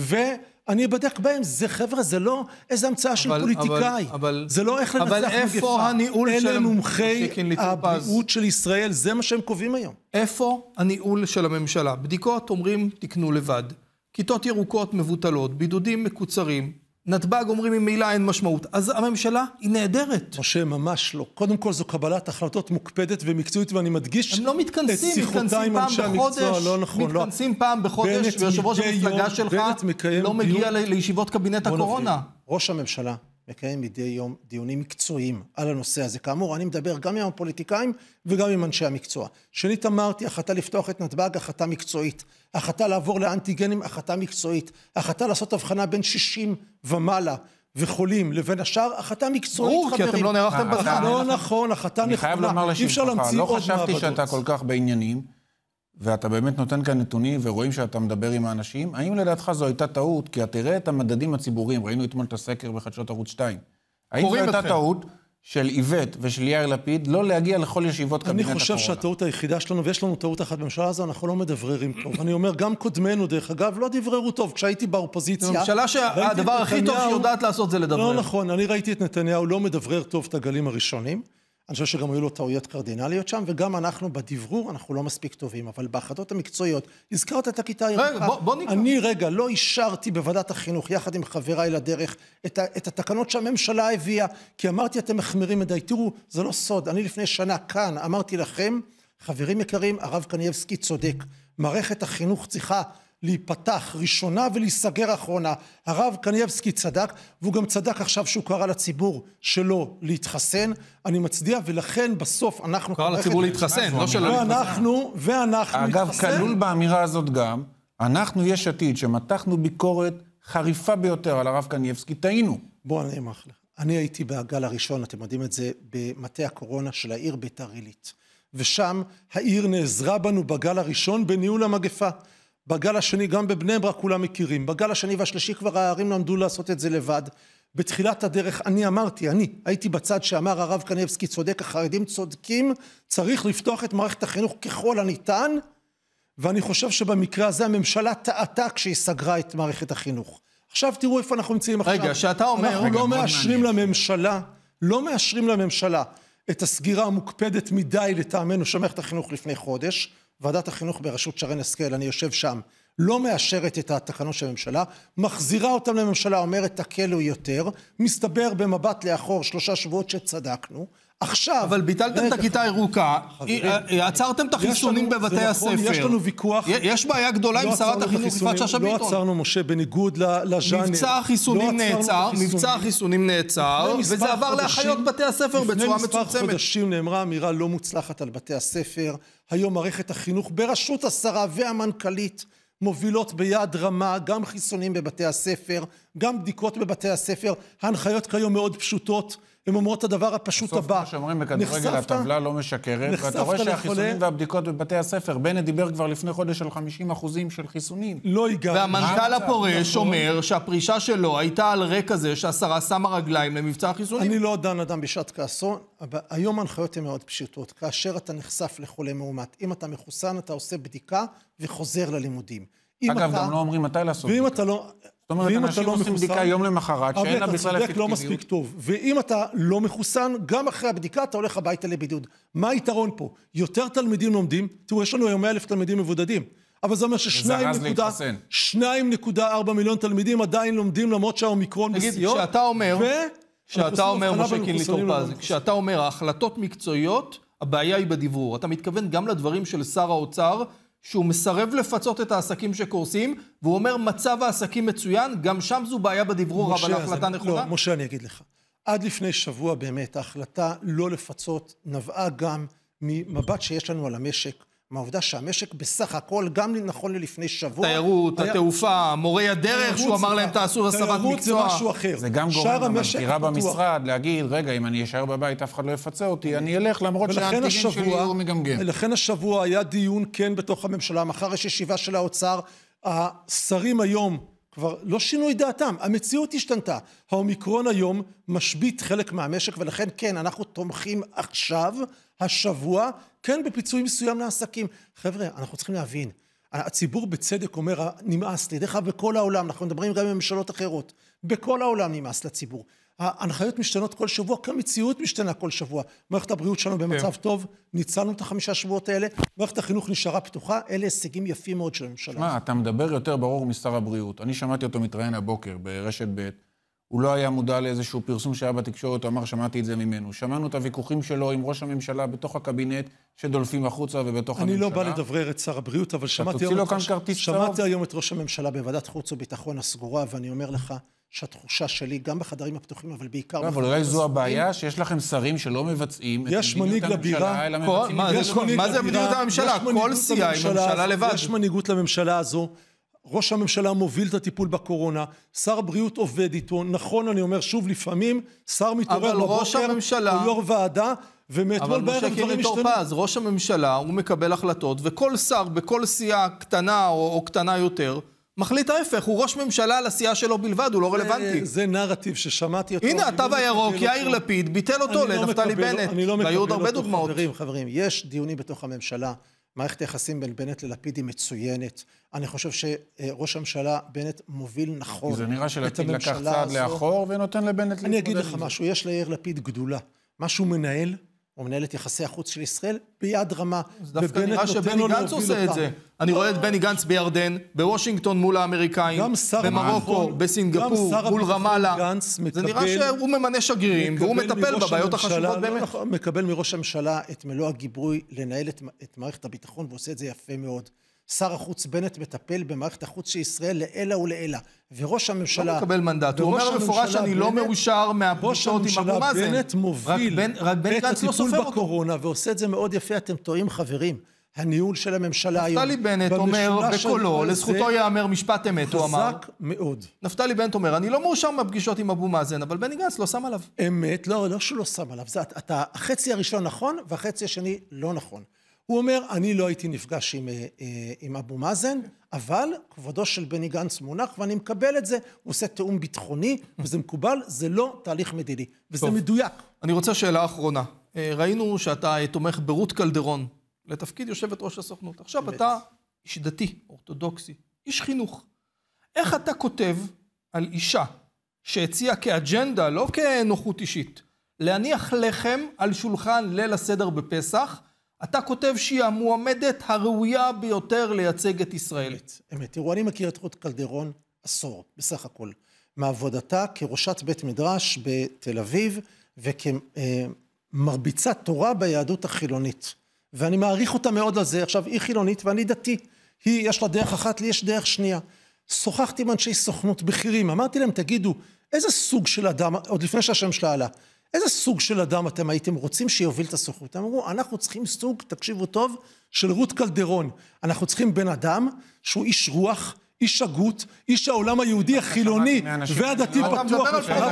ואני אבדק בהם. זה חבר'ה, זה לא איזו המצאה של פוליטיקאי. זה לא איך לנצח מגפה. אבל איפה הניהול של... אלה מומחי הבריאות של ישראל, זה מה שהם קובעים היום. איפה הניהול של הממשלה? בדיקות אומרים, תקנו לבד. כיתות ירוקות מבוטלות, בידודים מקוצרים, נתב"ג אומרים ממילא אין משמעות. אז הממשלה היא נהדרת. משה, ממש לא. קודם כל זו קבלת החלטות מוקפדת ומקצועית, ואני מדגיש הם לא מתכנסים, מתכנסים פעם בחודש. לא נכון, לא. מתכנסים פעם בחודש, ויושב ראש המפלגה שלך לא מגיע לישיבות קבינט הקורונה. ראש הממשלה מקיים מדי יום דיונים מקצועיים על הנושא הזה. כאמור, אני מדבר גם עם הפוליטיקאים וגם עם אנשי המקצוע. שנית אמרתי, החלטה לפתוח את נתב"ג, החלטה מקצועית. החלטה לעבור לאנטיגנים, החלטה מקצועית. החלטה לעשות הבחנה בין 60 ומעלה וחולים לבין השאר, החלטה מקצועית, חברים. כי אתם לא נערכתם בזמן. לא נכון, החלטה נכונה. אני חייב לומר לשמך, לא חשבתי שאתה כל כך בעניינים, ואתה באמת נותן כאן נתונים ורואים שאתה מדבר עם האנשים. האם לדעתך זו הייתה טעות? כי תראה את המדדים הציבוריים, ראינו אתמול את הסקר בחדשות ערוץ 2. האם זו הייתה טעות של איווט ושל יאיר לפיד לא להגיע לכל ישיבות קבינט הקורונה? אני חושב שהטעות היחידה שלנו, ויש לנו טעות אחת בממשלה הזו, אנחנו לא מדבררים טוב. אני אומר, גם קודמנו, דרך אגב, לא דבררו טוב. כשהייתי באופוזיציה... הממשלה שהדבר הכי טוב שהיא יודעת לעשות זה לדברר. לא נכון, אני ראיתי את נתניהו לא מדברר טוב את הגלים הראשונים. אני חושב שגם היו לו טעויות קרדינליות שם, וגם אנחנו בדברור, אנחנו לא מספיק טובים, אבל בהחלטות המקצועיות, הזכרת את הכיתה הירוקה. אני לא אישרתי בוועדת החינוך, יחד עם חבריי לדרך, את התקנות שהממשלה הביאה, כי אמרתי, אתם מחמירים מדי. תראו, זה לא סוד. אני לפני שנה כאן אמרתי לכם, חברים יקרים, הרב קנייבסקי צודק. מערכת החינוך צריכה להיפתח ראשונה ולהיסגר אחרונה. הרב קנייבסקי צדק, והוא גם צדק עכשיו שהוא קרא לציבור שלו להתחסן. אני מצדיע, ולכן בסוף אנחנו... קרא לציבור להתחסן, לא שלא להתחסן. ואנחנו אגב, כלול באמירה הזאת גם, אנחנו יש עתיד, שמתחנו ביקורת חריפה ביותר על הרב קניבסקי, טעינו. בוא אני אמח לך. אני הייתי בגל הראשון, אתם יודעים את זה, במטה הקורונה של העיר ביתר עילית. ושם העיר נעזרה בנו בגל הראשון בניהול המגפה. בגל השני, גם בבני ברק כולם מכירים. בגל השני והשלישי כבר הערים למדו לעשות את זה לבד. בתחילת הדרך אני הייתי בצד שאמר הרב קניבסקי צודק, החרדים צודקים, צריך לפתוח את מערכת החינוך ככל הניתן, ואני חושב שבמקרה הזה הממשלה טעתה כשהיא סגרה את מערכת החינוך. עכשיו תראו איפה אנחנו נמצאים עכשיו. רגע, שאתה אומר... אנחנו לא מאשרים לממשלה את הסגירה המוקפדת מדי לטעמנו של מערכת החינוך לפני חודש. ועדת החינוך בראשות שרן השכל, אני יושב שם, לא מאשרת את התקנות של הממשלה, מחזירה אותם לממשלה, אומרת תקלו יותר, מסתבר במבט לאחור 3 שבועות שצדקנו, עכשיו... אבל ביטלתם את הכיתה הירוקה, עצרתם את החיסונים בבתי הספר. יש לנו ויכוח. יש בעיה גדולה עם שרת החינוך יפעת שאשא ביטון. לא עצרנו, משה, בניגוד לז'אנר. מבצע החיסונים נעצר, וזה עבר לאחיות בתי הספר בצורה מצומצמת. לפני מספר חודשים נאמרה אמירה לא מוצלחת על בתי הספר, היום מערכת החינוך בראשות השרה והמנכ"לית, מובילות ביד רמה, גם חיסונים בבתי הספר, גם בדיקות בבתי הספר, ההנחיות כיום מאוד פשוטות, הן אומרות הדבר הפשוט הבא. בסוף מה שאומרים בכדורגל, הטבלה לא משקרת, ואתה רואה שהחיסונים והבדיקות בבתי הספר, בנט דיבר כבר לפני חודש על 50% של חיסונים. לא הגענו. והמנכ"ל הפורש אומר שהפרישה שלו הייתה על רקע זה שהשרה שמה רגליים למבצע החיסונים. אני לא דן אדם בשעת כעסו, אבל היום ההנחיות הן מאוד פשוטות. כאשר אתה נחשף לחולה מאומת, אם אתה מחוסן, אתה עושה בדיקה וחוזר ללימודים. אגב, גם לא אומרים מתי לעשות בדיקה. ואם אתה לא... זאת אומרת, אנשים עושים בדיקה יום למחרת, שאין לה בכלל אפקטיביות. לא מספיק טוב. ואם אתה לא מחוסן, גם אחרי הבדיקה אתה הולך הביתה לבידוד. מה היתרון פה? יותר תלמידים לומדים, תראו, יש לנו היום 100,000 תלמידים מבודדים, אבל זה אומר ש2.4 מיליון תלמידים עדיין לומדים, למרות שהאומיקרון בשיאו. כשאתה אומר, משה קינלי טורפז, כשאתה אומר, ההחלטות מקצועיות, הבעיה היא בדברור. אתה מתכוון גם לדברים של שר האוצר, שהוא מסרב לפצות את העסקים שקורסים, והוא אומר מצב העסקים מצוין, גם שם זו בעיה בדברור, אבל ההחלטה נכונה. לא, משה, אני אגיד לך. עד לפני שבוע באמת, ההחלטה לא לפצות נבעה גם ממבט שיש לנו על המשק, מהעובדה שהמשק בסך הכל, גם נכון ללפני שבוע... תיירות, התעופה, מורי הדרך, שהוא אמר להם תעשו הסבת מקצוע. תיירות זה משהו אחר. זה גם גורם למזכירה במשרד להגיד, רגע, אם אני אשאר בבית, אף אחד לא יפצה אותי, אני אלך למרות שהאנטיגן שלי הוא מגמגם. לכן השבוע היה דיון כן בתוך הממשלה, מחר יש ישיבה של האוצר, השרים היום כבר לא שינו את דעתם, המציאות השתנתה. האומיקרון היום משבית חלק מהמשק, ולכן כן, אנחנו תומכים עכשיו, השבוע, כן בפיצוי מסוים לעסקים. חבר'ה, אנחנו צריכים להבין, הציבור בצדק אומר, נמאס לי, דרך אגב בכל העולם, אנחנו מדברים גם עם ממשלות אחרות, בכל העולם נמאס לציבור. ההנחיות משתנות כל שבוע, כמציאות משתנה כל שבוע. מערכת הבריאות שלנו במצב טוב, ניצלנו את 5 שבועות האלה, מערכת החינוך נשארה פתוחה, אלה הישגים יפים מאוד של הממשלה. מה, אתה מדבר יותר ברור משר הבריאות. אני שמעתי אותו מתראיין הבוקר ברשת ב', הוא לא היה מודע לאיזשהו פרסום שהיה בתקשורת, הוא אמר, שמעתי את זה ממנו. שמענו את הוויכוחים שלו עם ראש הממשלה בתוך הקבינט, שדולפים החוצה ובתוך הממשלה. אני לא בא לדברר את שר הבריאות, אבל שמעתי היום את ראש הממשלה בוועדת חוץ וביטחון הסגורה, ואני אומר לך שהתחושה שלי, גם בחדרים הפתוחים, אבל בעיקר... אבל אולי זו הבעיה, שיש לכם שרים שלא מבצעים את מדיניות הממשלה, אלא מבצעים... מה זה מדיניות הממשלה? כל סיעה היא ממשלה לבד. יש מנהיגות לממשלה הזו, ראש הממשלה מוביל את הטיפול בקורונה, שר הבריאות עובד איתו, נכון, אני אומר שוב, לפעמים שר מתעורר בבוקר, הוא יו"ר ועדה, ומאתמול בערב דברים השתנו. ראש הממשלה הוא מקבל החלטות, וכל שר בכל סיעה קטנה או קטנה יותר, מחליט ההפך, הוא ראש ממשלה על הסיעה שלו בלבד, הוא לא רלוונטי. זה נרטיב ששמעתי אותו. הנה, התו הירוק, יאיר לפיד, ביטל אותו לנפתלי בנט. והיו עוד הרבה דוגמאות. חברים, יש דיונים בתוך הממשלה, מערכת היחסים בין בנט ללפיד היא מצוינת. אני חושב שראש הממשלה בנט מוביל נכון. זה נראה שלפיד לקח צעד לאחור ונותן לבנט. אני אגיד לך משהו, יש ליאיר לפיד גדולה. משהו מנהל, הוא מנהל את יחסי החוץ של ישראל ביד רמה. זה דווקא נראה שבני גנץ עושה את זה. אני רואה את בני גנץ בירדן, בוושינגטון מול האמריקאים, במרוקו, בסינגפור, מול רמאללה. זה נראה שהוא ממנה שגרירים, והוא מטפל בבעיות החשובות באמת. מקבל מראש הממשלה את מלוא הגיבוי לנהל את מערכת הביטחון, ועושה את זה יפה מאוד. שר החוץ בנט מטפל במערכת החוץ של ישראל לאלה ולאלה, וראש הממשלה... לא מקבל מנדט, הוא אומר במפורש שאני לא מאושר מהפגישות עם אבו מאזן. בנט מוביל את הטיפול בקורונה, ועושה את זה מאוד יפה, אתם טועים חברים. הניהול של הממשלה היום. נפתלי בנט אומר בקולו, לזכותו יאמר משפט אמת, הוא אמר. חזק מאוד. נפתלי בנט אומר, אני לא מאושר מהפגישות עם אבו מאזן, אבל בני גנץ לא שם עליו. אמת, לא שהוא לא שם עליו. החצי הראשון נכון, והחצי השני לא נכון. הוא אומר, אני לא הייתי נפגש עם אבו מאזן, אבל כבודו של בני גנץ מונח, ואני מקבל את זה, הוא עושה תאום ביטחוני, וזה מקובל, זה לא תהליך מדיני, וזה מדויק. אני רוצה שאלה אחרונה. ראינו שאתה תומך ברות קלדרון, לתפקיד יושבת ראש הסוכנות. עכשיו אתה איש דתי, אורתודוקסי, איש חינוך. איך אתה כותב על אישה שהציעה כאג'נדה, לא כנוחות אישית, להניח לחם על שולחן ליל הסדר בפסח, אתה כותב שהיא המועמדת הראויה ביותר לייצג את ישראל. אמת. תראו, אני מכיר את רות קלדרון עשור, בסך הכל. מעבודתה כראשת בית מדרש בתל אביב, וכמרביצת תורה ביהדות החילונית. ואני מעריך אותה מאוד על זה. עכשיו, היא חילונית ואני דתי. יש לה דרך אחת, לי יש דרך שנייה. שוחחתי עם אנשי סוכנות בכירים, אמרתי להם, תגידו, איזה סוג של אדם, עוד לפני שהשם שלה עלה, איזה סוג של אדם אתם הייתם רוצים שיוביל את הסוכנות? אמרו, אנחנו צריכים סוג, תקשיבו טוב, של רות קלדרון. אנחנו צריכים בן אדם שהוא איש רוח, איש הגות, איש העולם היהודי החילוני והדתי פתוח.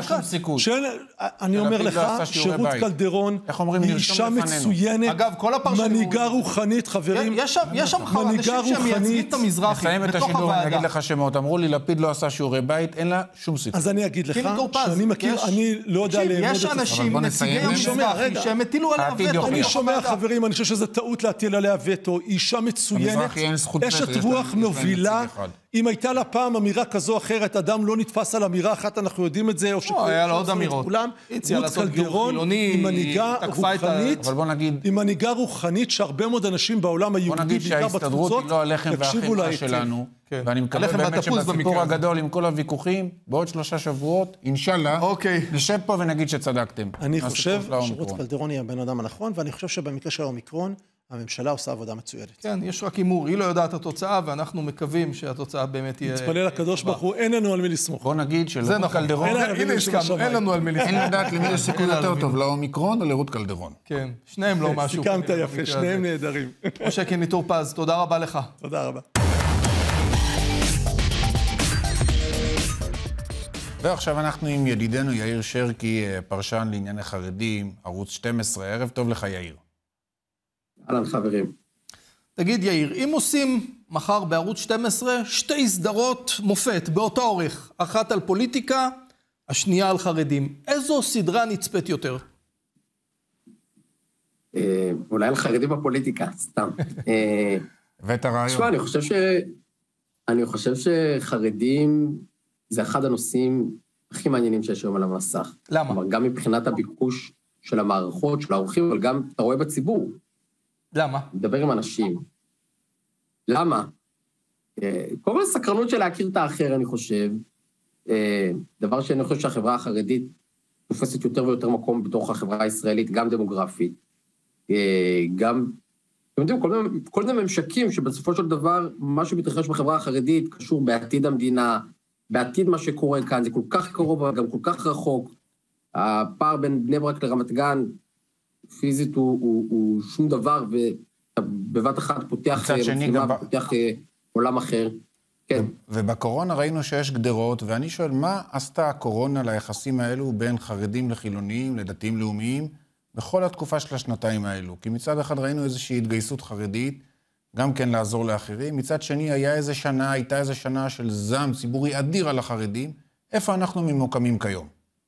אני אומר לך שרות קלדרון היא אישה מצוינת, מנהיגה רוחנית, חברים. יש שם אנשים שמייצגים את המזרחי. נסיים את השידור, אני אגיד לך שמות. אמרו לי, לפיד לא עשה שיעורי בית, אין לה שום סיכוי. אז אני אגיד לך, שאני מכיר, אני לא יודע לאמוד את זה. יש אנשים, נציגי המזרחי, שהם הטילו עליה וטו. אני שומע, חברים, אני חושב שזה טעות להטיל עליה וטו. אישה מצוינת, אשת רוח מובילה. אם הייתה לה פעם אמירה כזו או אחרת, אדם לא נתפס על אמירה אחת, אנחנו יודעים את זה, או היה לה עוד אמירות. רות קלדרון היא מנהיגה רוחנית, היא מנהיגה רוחנית שהרבה מאוד אנשים בעולם היהודי, בעיקר בתפוצות, יקשיבו לה שלנו, ואני מקווה באמת שבסיפור הגדול עם כל הוויכוחים, בעוד 3 שבועות, אינשאללה, נשב פה ונגיד שצדקתם. אני חושב שרות קלדרון היא הבן אדם הנכון, ואני חושב שבמקרה של האומיקרון, הממשלה עושה עבודה מצוינת. כן, יש רק אימור, היא לא יודעת את התוצאה, ואנחנו מקווים שהתוצאה באמת תהיה... נתפלל לקדוש ברוך הוא, אין לנו על מי לסמוך. בוא נגיד שלרות קלדרון... אין לנו על מי לסמוך. אין לדעת למי יש סיכוי יותר טוב, לאומיקרון או לרות קלדרון. כן, שניהם לא משהו. סיכמת יפה, שניהם נהדרים. משה קינלי טור פז, תודה רבה לך. תודה רבה. ועכשיו אנחנו עם ידידנו יאיר שרקי, פרשן לענייני חרדים, ערוץ 12. ערב טוב לך, יאיר. אהלן חברים. תגיד יאיר, אם עושים מחר בערוץ 12 2 סדרות מופת באותו אורך, אחת על פוליטיקה, השנייה על חרדים, איזו סדרה נצפית יותר? אולי על חרדים בפוליטיקה, סתם. ואת הרעיון. תשמע, אני חושב שחרדים זה אחד הנושאים הכי מעניינים שיש היום על המסך. למה? גם מבחינת הביקוש של המערכות, של האורחים, אבל גם אתה רואה בציבור. למה? מדבר עם אנשים. למה? קודם כל סקרנות של להכיר את האחר, אני חושב. דבר שאני חושב שהחברה החרדית תופסת יותר ויותר מקום בתוך החברה הישראלית, גם דמוגרפית. גם, אתם יודעים, כל זה ממשקים שבסופו של דבר, מה שמתרחש בחברה החרדית קשור בעתיד המדינה, בעתיד מה שקורה כאן, זה כל כך קרוב, אבל גם כל כך רחוק. הפער בין בני ברק לרמת גן, פיזית הוא שום דבר, ובבת אחת פותח מצלמה, פותח עולם אחר. כן. ובקורונה ראינו שיש גדרות, ואני שואל, מה עשתה הקורונה ליחסים האלו בין חרדים לחילוניים, לדתיים לאומיים, בכל התקופה של השנתיים האלו? כי מצד אחד ראינו איזושהי התגייסות חרדית, גם כן לעזור לאחרים, מצד שני הייתה איזה שנה של זעם ציבורי אדיר על החרדים, איפה אנחנו ממוקמים כיום?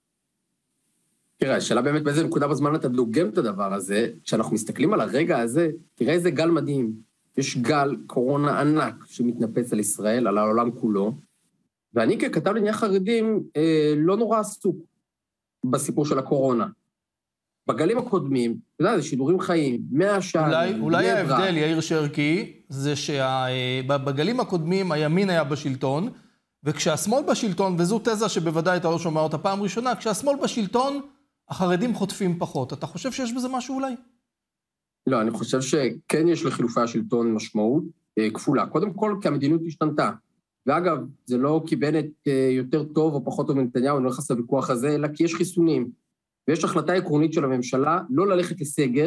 תראה, השאלה באמת באיזה נקודה בזמן אתה דוגם את הדבר הזה, כשאנחנו מסתכלים על הרגע הזה, תראה איזה גל מדהים. יש גל קורונה ענק שמתנפץ על ישראל, על העולם כולו, ואני ככתב לענייני חרדים לא נורא עסוק בסיפור של הקורונה. בגלים הקודמים, אתה יודע, זה שידורים חיים, 100 שעה... אולי ההבדל, יאיר שרקי, זה שבגלים הקודמים הימין היה בשלטון, וכשהשמאל בשלטון, וזו תזה שבוודאי אתה לא שומע אותה פעם ראשונה, כשהשמאל בשלטון, החרדים חוטפים פחות. אתה חושב שיש בזה משהו אולי? לא, אני חושב שכן יש לחילופי השלטון משמעות כפולה. קודם כל, כי המדיניות השתנתה. ואגב, זה לא כי בנט יותר טוב או פחות טוב מנתניהו, אני לא נכנס לוויכוח הזה, אלא כי יש חיסונים. ויש החלטה עקרונית של הממשלה לא ללכת לסגר,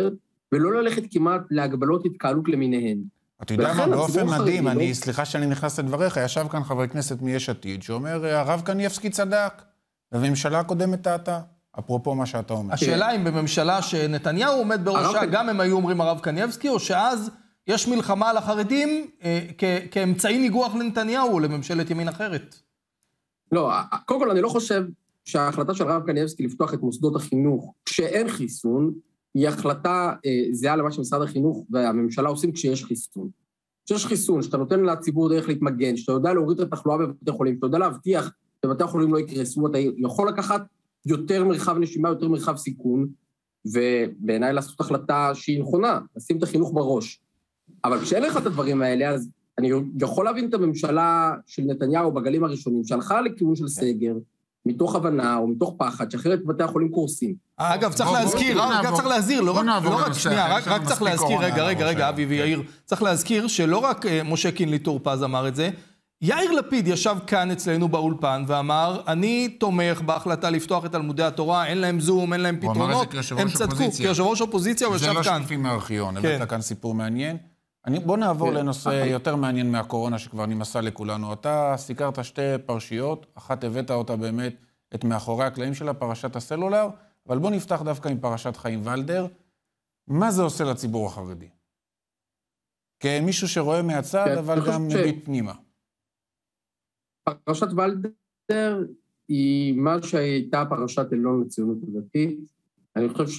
ולא ללכת כמעט להגבלות התקהלות למיניהן. אתה יודע מה, באופן מדהים, סליחה שאני נכנס לדבריך, ישב כאן חבר כנסת מיש עתיד, שאומר, הרב קניבסקי צדק, ובממשלה הקודמת טעתה, אפרופו מה שאתה אומר. השאלה אם בממשלה שנתניהו עומד בראשה, גם הם היו אומרים הרב קניבסקי, או שאז יש מלחמה על החרדים כאמצעי ניגוח לנתניהו או לממשלת ימין אחרת. לא, קודם כל אני לא חושב שההחלטה של הרב קניבסקי לפתוח את מוסדות החינוך כשאין חיסון, היא החלטה זהה למה שמשרד החינוך והממשלה עושים כשיש חיסון. כשיש חיסון, שאתה נותן לציבור דרך להתמגן, שאתה יודע להוריד את התחלואה בבתי חולים, שאתה יודע להבטיח שבתי החולים לא יקרסו, אתה יכול לקחת יותר מרחב נשימה, יותר מרחב סיכון, ובעיניי לעשות החלטה שהיא נכונה, לשים את החינוך בראש. אבל כשאין לך את הדברים האלה, אז אני יכול להבין את הממשלה של נתניהו בגלים הראשונים, שהלכה לכיוון של סגר, מתוך הבנה או מתוך פחד, שאחרת בתי החולים קורסים. אגב, צריך להזכיר, צריך להזהיר, לא רק, שנייה, רק צריך להזכיר, רגע, אבי ויאיר, צריך להזכיר שלא רק משה קינלי טור פז אמר את זה, יאיר לפיד ישב כאן אצלנו באולפן ואמר, אני תומך בהחלטה לפתוח את תלמודי התורה, אין להם זום, אין להם פתרונות, הם צדקו, כיושב ראש אופוזיציה הוא ישב כאן. זה לא שקפים מהארכיון, הבאת כאן סיפור מעניין. בוא נעבור לנושא יותר מעניין מהקורונה שכבר נמסה לכולנו. אתה סיקרת שתי פרשיות, אחת הבאת אותה באמת את מאחורי הקלעים שלה, פרשת הסלולר, אבל בוא נפתח דווקא עם פרשת חיים ולדר. מה זה עושה לציבור החרדי? כמישהו שרואה מהצד, אבל גם מביט פנימה. פרשת ולדר היא מה שהייתה פרשת אלון לציונות הדתית. אני חושב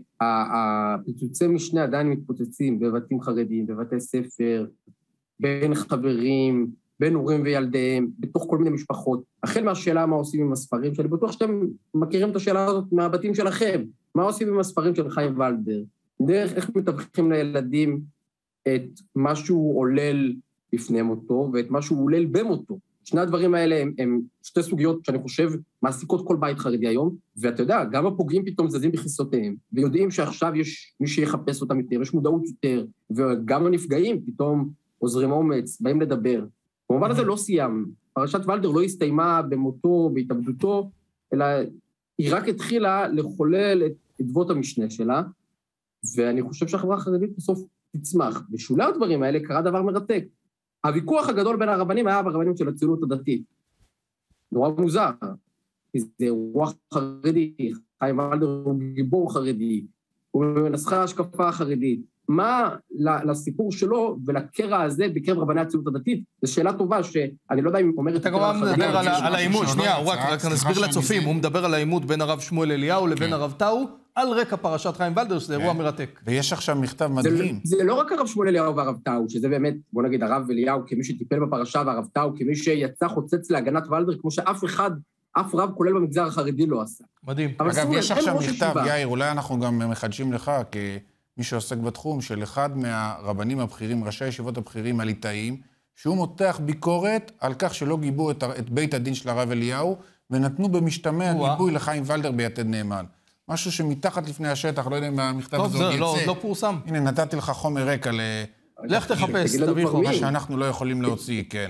שהפיצוצי משנה עדיין מתפוצצים בבתים חרדיים, בבתי ספר, בין חברים, בין הורים וילדיהם, בתוך כל מיני משפחות. החל מהשאלה מה עושים עם הספרים, שאני בטוח שאתם מכירים את השאלה הזאת מהבתים שלכם. מה עושים עם הספרים של חיים ולדר? דרך איך מתווכים לילדים את מה שהוא עולל בפני מותו, ואת מה שהוא עולל במותו. שני הדברים האלה הם שתי סוגיות שאני חושב מעסיקות כל בית חרדי היום, ואתה יודע, גם הפוגעים פתאום זזים בכיסותיהם, ויודעים שעכשיו יש מי שיחפש אותם יותר, יש מודעות יותר, וגם הנפגעים פתאום עוזרים אומץ, באים לדבר. במובן הזה לא סיים. פרשת ולדר לא הסתיימה במותו, בהתאבדותו, אלא היא רק התחילה לחולל את עדבות המשנה שלה, ואני חושב שהחברה החרדית בסוף תצמח. בשולי הדברים האלה קרה דבר מרתק. הוויכוח הגדול בין הרבנים היה ברבנים של הציונות הדתית. נורא מוזר, כי זה רוח חרדי, חיים ולדר הוא גיבור חרדי, הוא מנסחה השקפה החרדית. מה לסיפור שלו ולקרע הזה בקרב רבני הציונות הדתית? זו שאלה טובה שאני לא יודע אם אומרת... אתה גם מדבר על העימות, שנייה, רק נסביר לצופים, הוא מדבר על העימות בין הרב שמואל אליהו לבין הרב טאו, על רקע פרשת חיים ולדר, שזה אירוע מרתק. ויש עכשיו מכתב מדהים. זה לא רק הרב שמואל אליהו והרב טאו, שזה באמת, בוא נגיד, הרב אליהו כמי שטיפל בפרשה, והרב טאו כמי שיצא חוצץ להגנת ולדר, כמו שאף אחד, אף רב כולל במגזר החרדי לא עשה. מדהים. אגב, יש עכשיו מכתב, יאיר, אולי אנחנו גם מחדשים לך, כמי שעוסק בתחום, של אחד מהרבנים הבכירים, ראשי הישיבות הבכירים הליטאיים, שהוא מותח ביקורת על כך שלא גיבו את בית הדין של הרב אליהו, ונתנו במשתמע גיבוי לחיים ולדר ביתד נאמן. משהו שמתחת לפני השטח, לא יודע אם המכתב הזה עוד יצא. לא פורסם. הנה, נתתי לך חומר רקע לך תחפש, תביא חומר. מה שאנחנו לא יכולים להוציא, כן.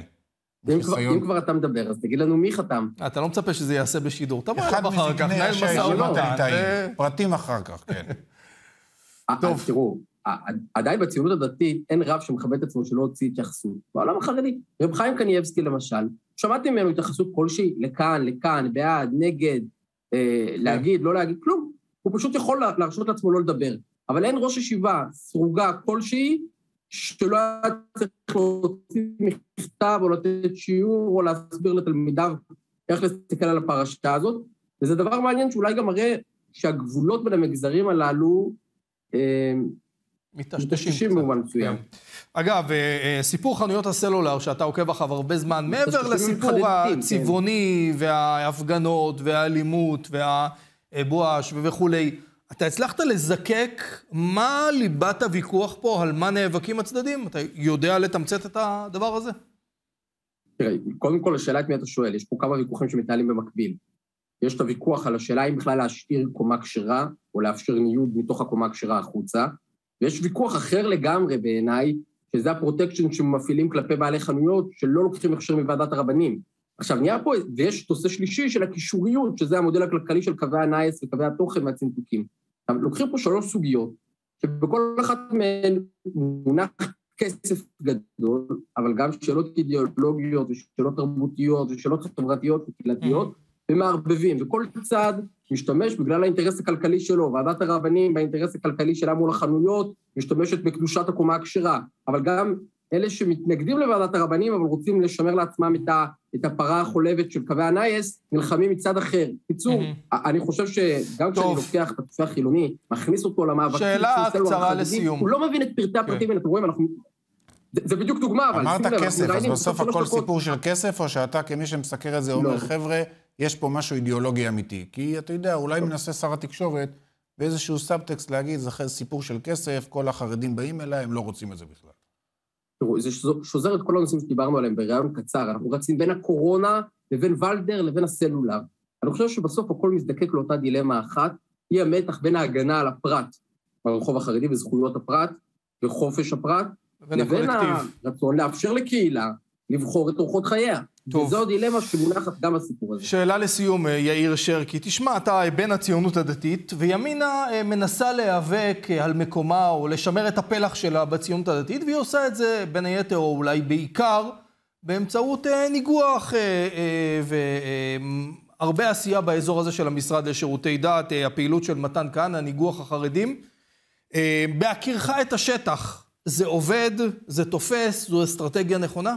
אם כבר אתה מדבר, אז תגיד לנו מי חתם. אתה לא מצפה שזה יעשה בשידור. תבוא אליו אחר כך, נהל מסע ומתן. פרטים אחר כך, כן. טוב. תראו, עדיין בציונות הדתית אין רב שמכבד את עצמו שלא הוציא התייחסות. בעולם החרדי, רב חיים קניבסקי למשל, שמעתי ממנו התייחסות כלשהי, לכאן, בעד, נגד, להגיד, לא להגיד, כלום. הוא פשוט יכול להרשות לעצמו לא לדבר. אבל אין ראש ישיבה סרוגה כלשהי, שלא היה צריך להוציא מכתב או לתת שיעור או להסביר לתלמידיו איך להסתכל על הפרשה הזאת. וזה דבר מעניין שאולי גם מראה שהגבולות בין המגזרים הללו מתשתשים במובן מסוים. אגב, סיפור חנויות הסלולר שאתה עוקב אחריו הרבה זמן, מעבר לסיפור הצבעוני וההפגנות והאלימות והבואש וכולי, אתה הצלחת לזקק מה ליבת הוויכוח פה, על מה נאבקים הצדדים? אתה יודע לתמצת את הדבר הזה? תראה, קודם כל השאלה את מי אתה שואל, יש פה כמה ויכוחים שמתנהלים במקביל. יש את הוויכוח על השאלה אם בכלל להשאיר קומה כשרה, או לאפשר ניוד מתוך הקומה כשרה החוצה, ויש ויכוח אחר לגמרי בעיניי, שזה הפרוטקשן שמפעילים כלפי בעלי חנויות, שלא לוקחים הכשר מוועדת הרבנים. עכשיו, נהיה פה, ויש תוסף שלישי של הקישוריות, שזה המודל הכלכלי של קווי הנייס וקווי התוכן והצנתוקים. לוקחים פה 3 סוגיות, שבכל אחת מהן מונח כסף גדול, אבל גם שאלות אידיאולוגיות ושאלות תרבותיות ושאלות חברתיות וקהילתיות, ומערבבים, וכל צד משתמש בגלל האינטרס הכלכלי שלו, ועדת הרבנים באינטרס הכלכלי שלה מול החנויות, משתמשת בקדושת הקומה הכשרה, אבל גם אלה שמתנגדים לוועדת הרבנים, אבל רוצים לשמר לעצמם את הפרה החולבת של קווי הנייס, נלחמים מצד אחר. קיצור, אני חושב שגם כשאני לוקח את התפיסה החילוני, מכניס אותו למאבקים, שאלה קצרה לסיום. הוא לא מבין את פרטי הפרטים, ואתם רואים, זה בדיוק דוגמה, אבל... אמרת כסף, אז בסוף הכל סיפור של כסף, או שאתה כמי שמסקר את זה אומר, חבר'ה, יש פה משהו אידיאולוגי אמיתי. כי אתה יודע, אולי מנסה שר התקשורת באיזשהו סאבטקסט להגיד, זה סיפור של כסף, כל החרדים באים אליי, הם לא רוצים את זה בכלל. תראו, זה שוזר את כל הנושאים שדיברנו עליהם ברעיון קצר, אנחנו רצים בין הקורונה לבין ולדר לבין הסלולר. אני חושב שבסוף הכל מזדקק לאותה דילמה אחת, היא המתח בין ההגנה על הפרט, ברחוב החרדי וזכויות הפרט וחופש הפרט, לבין הרצון לאפשר לקהילה לבחור את אורחות חייה. וזו דילמה שמונחת גם הסיפור הזה. שאלה לסיום, יאיר שרקי. תשמע, אתה בן הציונות הדתית, וימינה מנסה להיאבק על מקומה או לשמר את הפלח שלה בציונות הדתית, והיא עושה את זה בין היתר או אולי בעיקר באמצעות ניגוח והרבה עשייה באזור הזה של המשרד לשירותי דת, הפעילות של מתן כהנא, ניגוח החרדים. בהכירך את השטח, זה עובד, זה תופס, זו אסטרטגיה נכונה?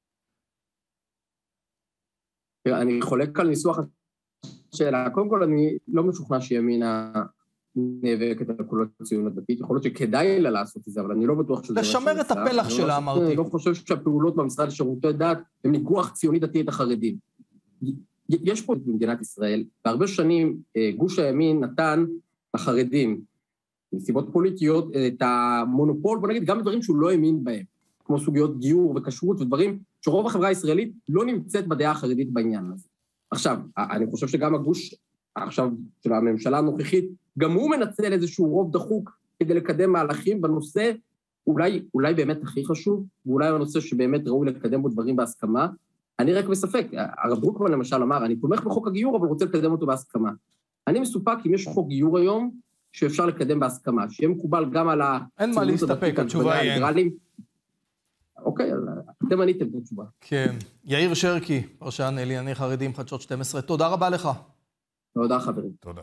אני חולק על ניסוח השאלה. קודם כל, אני לא משוכנע שימינה נאבקת על כל הציונות הדתית. יכול להיות שכדאי לה לעשות את זה, אבל אני לא בטוח שזה... לשמר את הפלח שלה, אמרתי. אני לא חושב שהפעולות במשרד לשירותי דת הם ניגוח ציוני דתי את החרדים. יש פה במדינת ישראל, בהרבה שנים גוש הימין נתן לחרדים, מסיבות פוליטיות, את המונופול, בוא נגיד, גם דברים שהוא לא האמין בהם, כמו סוגיות גיור וכשרות ודברים שרוב החברה הישראלית לא נמצאת בדעה החרדית בעניין הזה. עכשיו, אני חושב שגם הגוש עכשיו של הממשלה הנוכחית, גם הוא מנצל איזשהו רוב דחוק כדי לקדם מהלכים בנושא, אולי באמת הכי חשוב, ואולי הנושא שבאמת ראוי לקדם בו דברים בהסכמה. אני רק בספק, הרב דרוקמן למשל אמר, אני תומך בחוק הגיור, אבל רוצה לקדם אותו בהסכמה. אני מסופק אם יש חוק גיור היום, שאפשר לקדם בהסכמה, שיהיה מקובל גם על אין מה להסתפק, התשובה היא אין. אוקיי, אז אתם עניתם את התשובה. כן. יאיר שרקי, פרשן לענייני חרדים, חדשות 12, תודה רבה לך. תודה, חברים. תודה.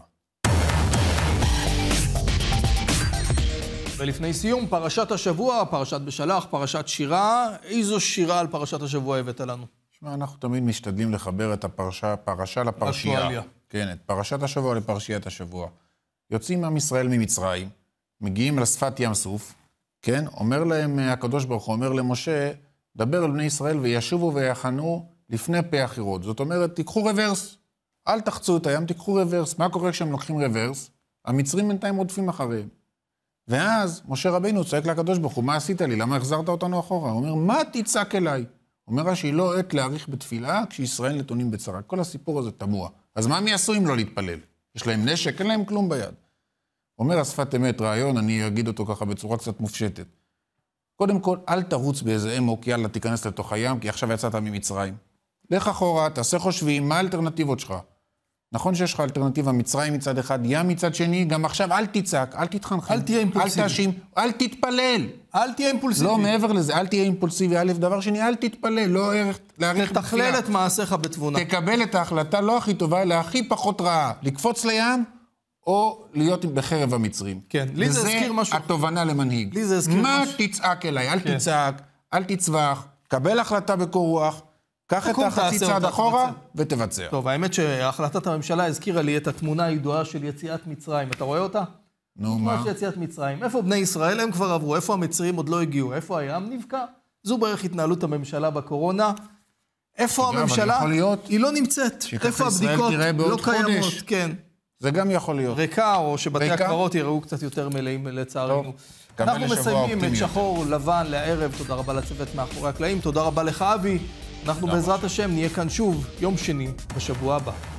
ולפני סיום, פרשת השבוע, פרשת בשלח, פרשת שירה. איזו שירה על פרשת השבוע הבאת לנו? תשמע, אנחנו תמיד משתדלים לחבר את הפרשה לפרשייה. כן, את פרשת השבוע לפרשיית השבוע. יוצאים עם ישראל ממצרים, מגיעים לשפת ים סוף, כן? אומר להם הקדוש ברוך הוא, אומר למשה, דבר על בני ישראל וישובו ויחנו לפני פה החירות. זאת אומרת, תיקחו רוורס. אל תחצו את הים, תיקחו רוורס. מה קורה כשהם לוקחים רוורס? המצרים בינתיים רודפים אחריהם. ואז משה רבינו צועק לקדוש ברוך הוא, מה עשית לי? למה החזרת אותנו אחורה? הוא אומר, מה תצעק אליי? אומר שהיא לא עת להאריך בתפילה כשישראל נתונים בצרה. כל הסיפור הזה תמוה. אז מה הם יעשו אם לא להתפלל? יש להם נשק, אין להם כלום ביד. אומר השפת אמת, רעיון, אני אגיד אותו ככה בצורה קצת מופשטת. קודם כל, אל תרוץ באיזה אמוק, יאללה, תיכנס לתוך הים, כי עכשיו יצאת ממצרים. לך אחורה, תעשה חושבים, מה האלטרנטיבות שלך? נכון שיש לך אלטרנטיבה מצרים מצד אחד, ים מצד שני, גם עכשיו אל תצעק, אל תתחנכן, אל תהיה אימפולסיבי. אל תאשים, אל תתפלל. אל תהיה אימפולסיבי. לא, מעבר לזה, אל תהיה אימפולסיבי, א', דבר שני, אל תתפלל, לא להאריך תתכלל את מעשיך בתבונה. תקבל את ההחלטה לא הכי טובה, אלא הכי פחות רעה, לקפוץ לים, או להיות בחרב המצרים. כן, לי זה הזכיר משהו. וזה התובנה למנהיג. לי זה הזכיר מה תצעק אליי? אל תצעק, אל תצווח, קבל החלטה בקור רוח, קח את החצי צעד אחורה ותבצע. טוב, האמת שהחלטת הממשלה הזכירה לי את התמונה הידועה של יציאת מצרים. אתה רואה אותה? נו, מה? של יציאת מצרים. איפה בני ישראל? הם כבר עברו. איפה המצרים עוד לא הגיעו? איפה הים נבקע? זו בערך התנהלות הממשלה בקורונה. איפה הממשלה? היא לא נמצאת. איפה הבדיקות? לא קיימות. כן. זה גם יכול להיות. ריקה, או שבתי הקברות יראו קצת יותר מלאים לצערנו. אנחנו מסיימים את שחור לבן לערב. תודה רבה לצוות מאחורי הקלעים. תודה רבה לך, אבי. אנחנו בעזרת השם נהיה כאן שוב יום שני בשבוע הבא.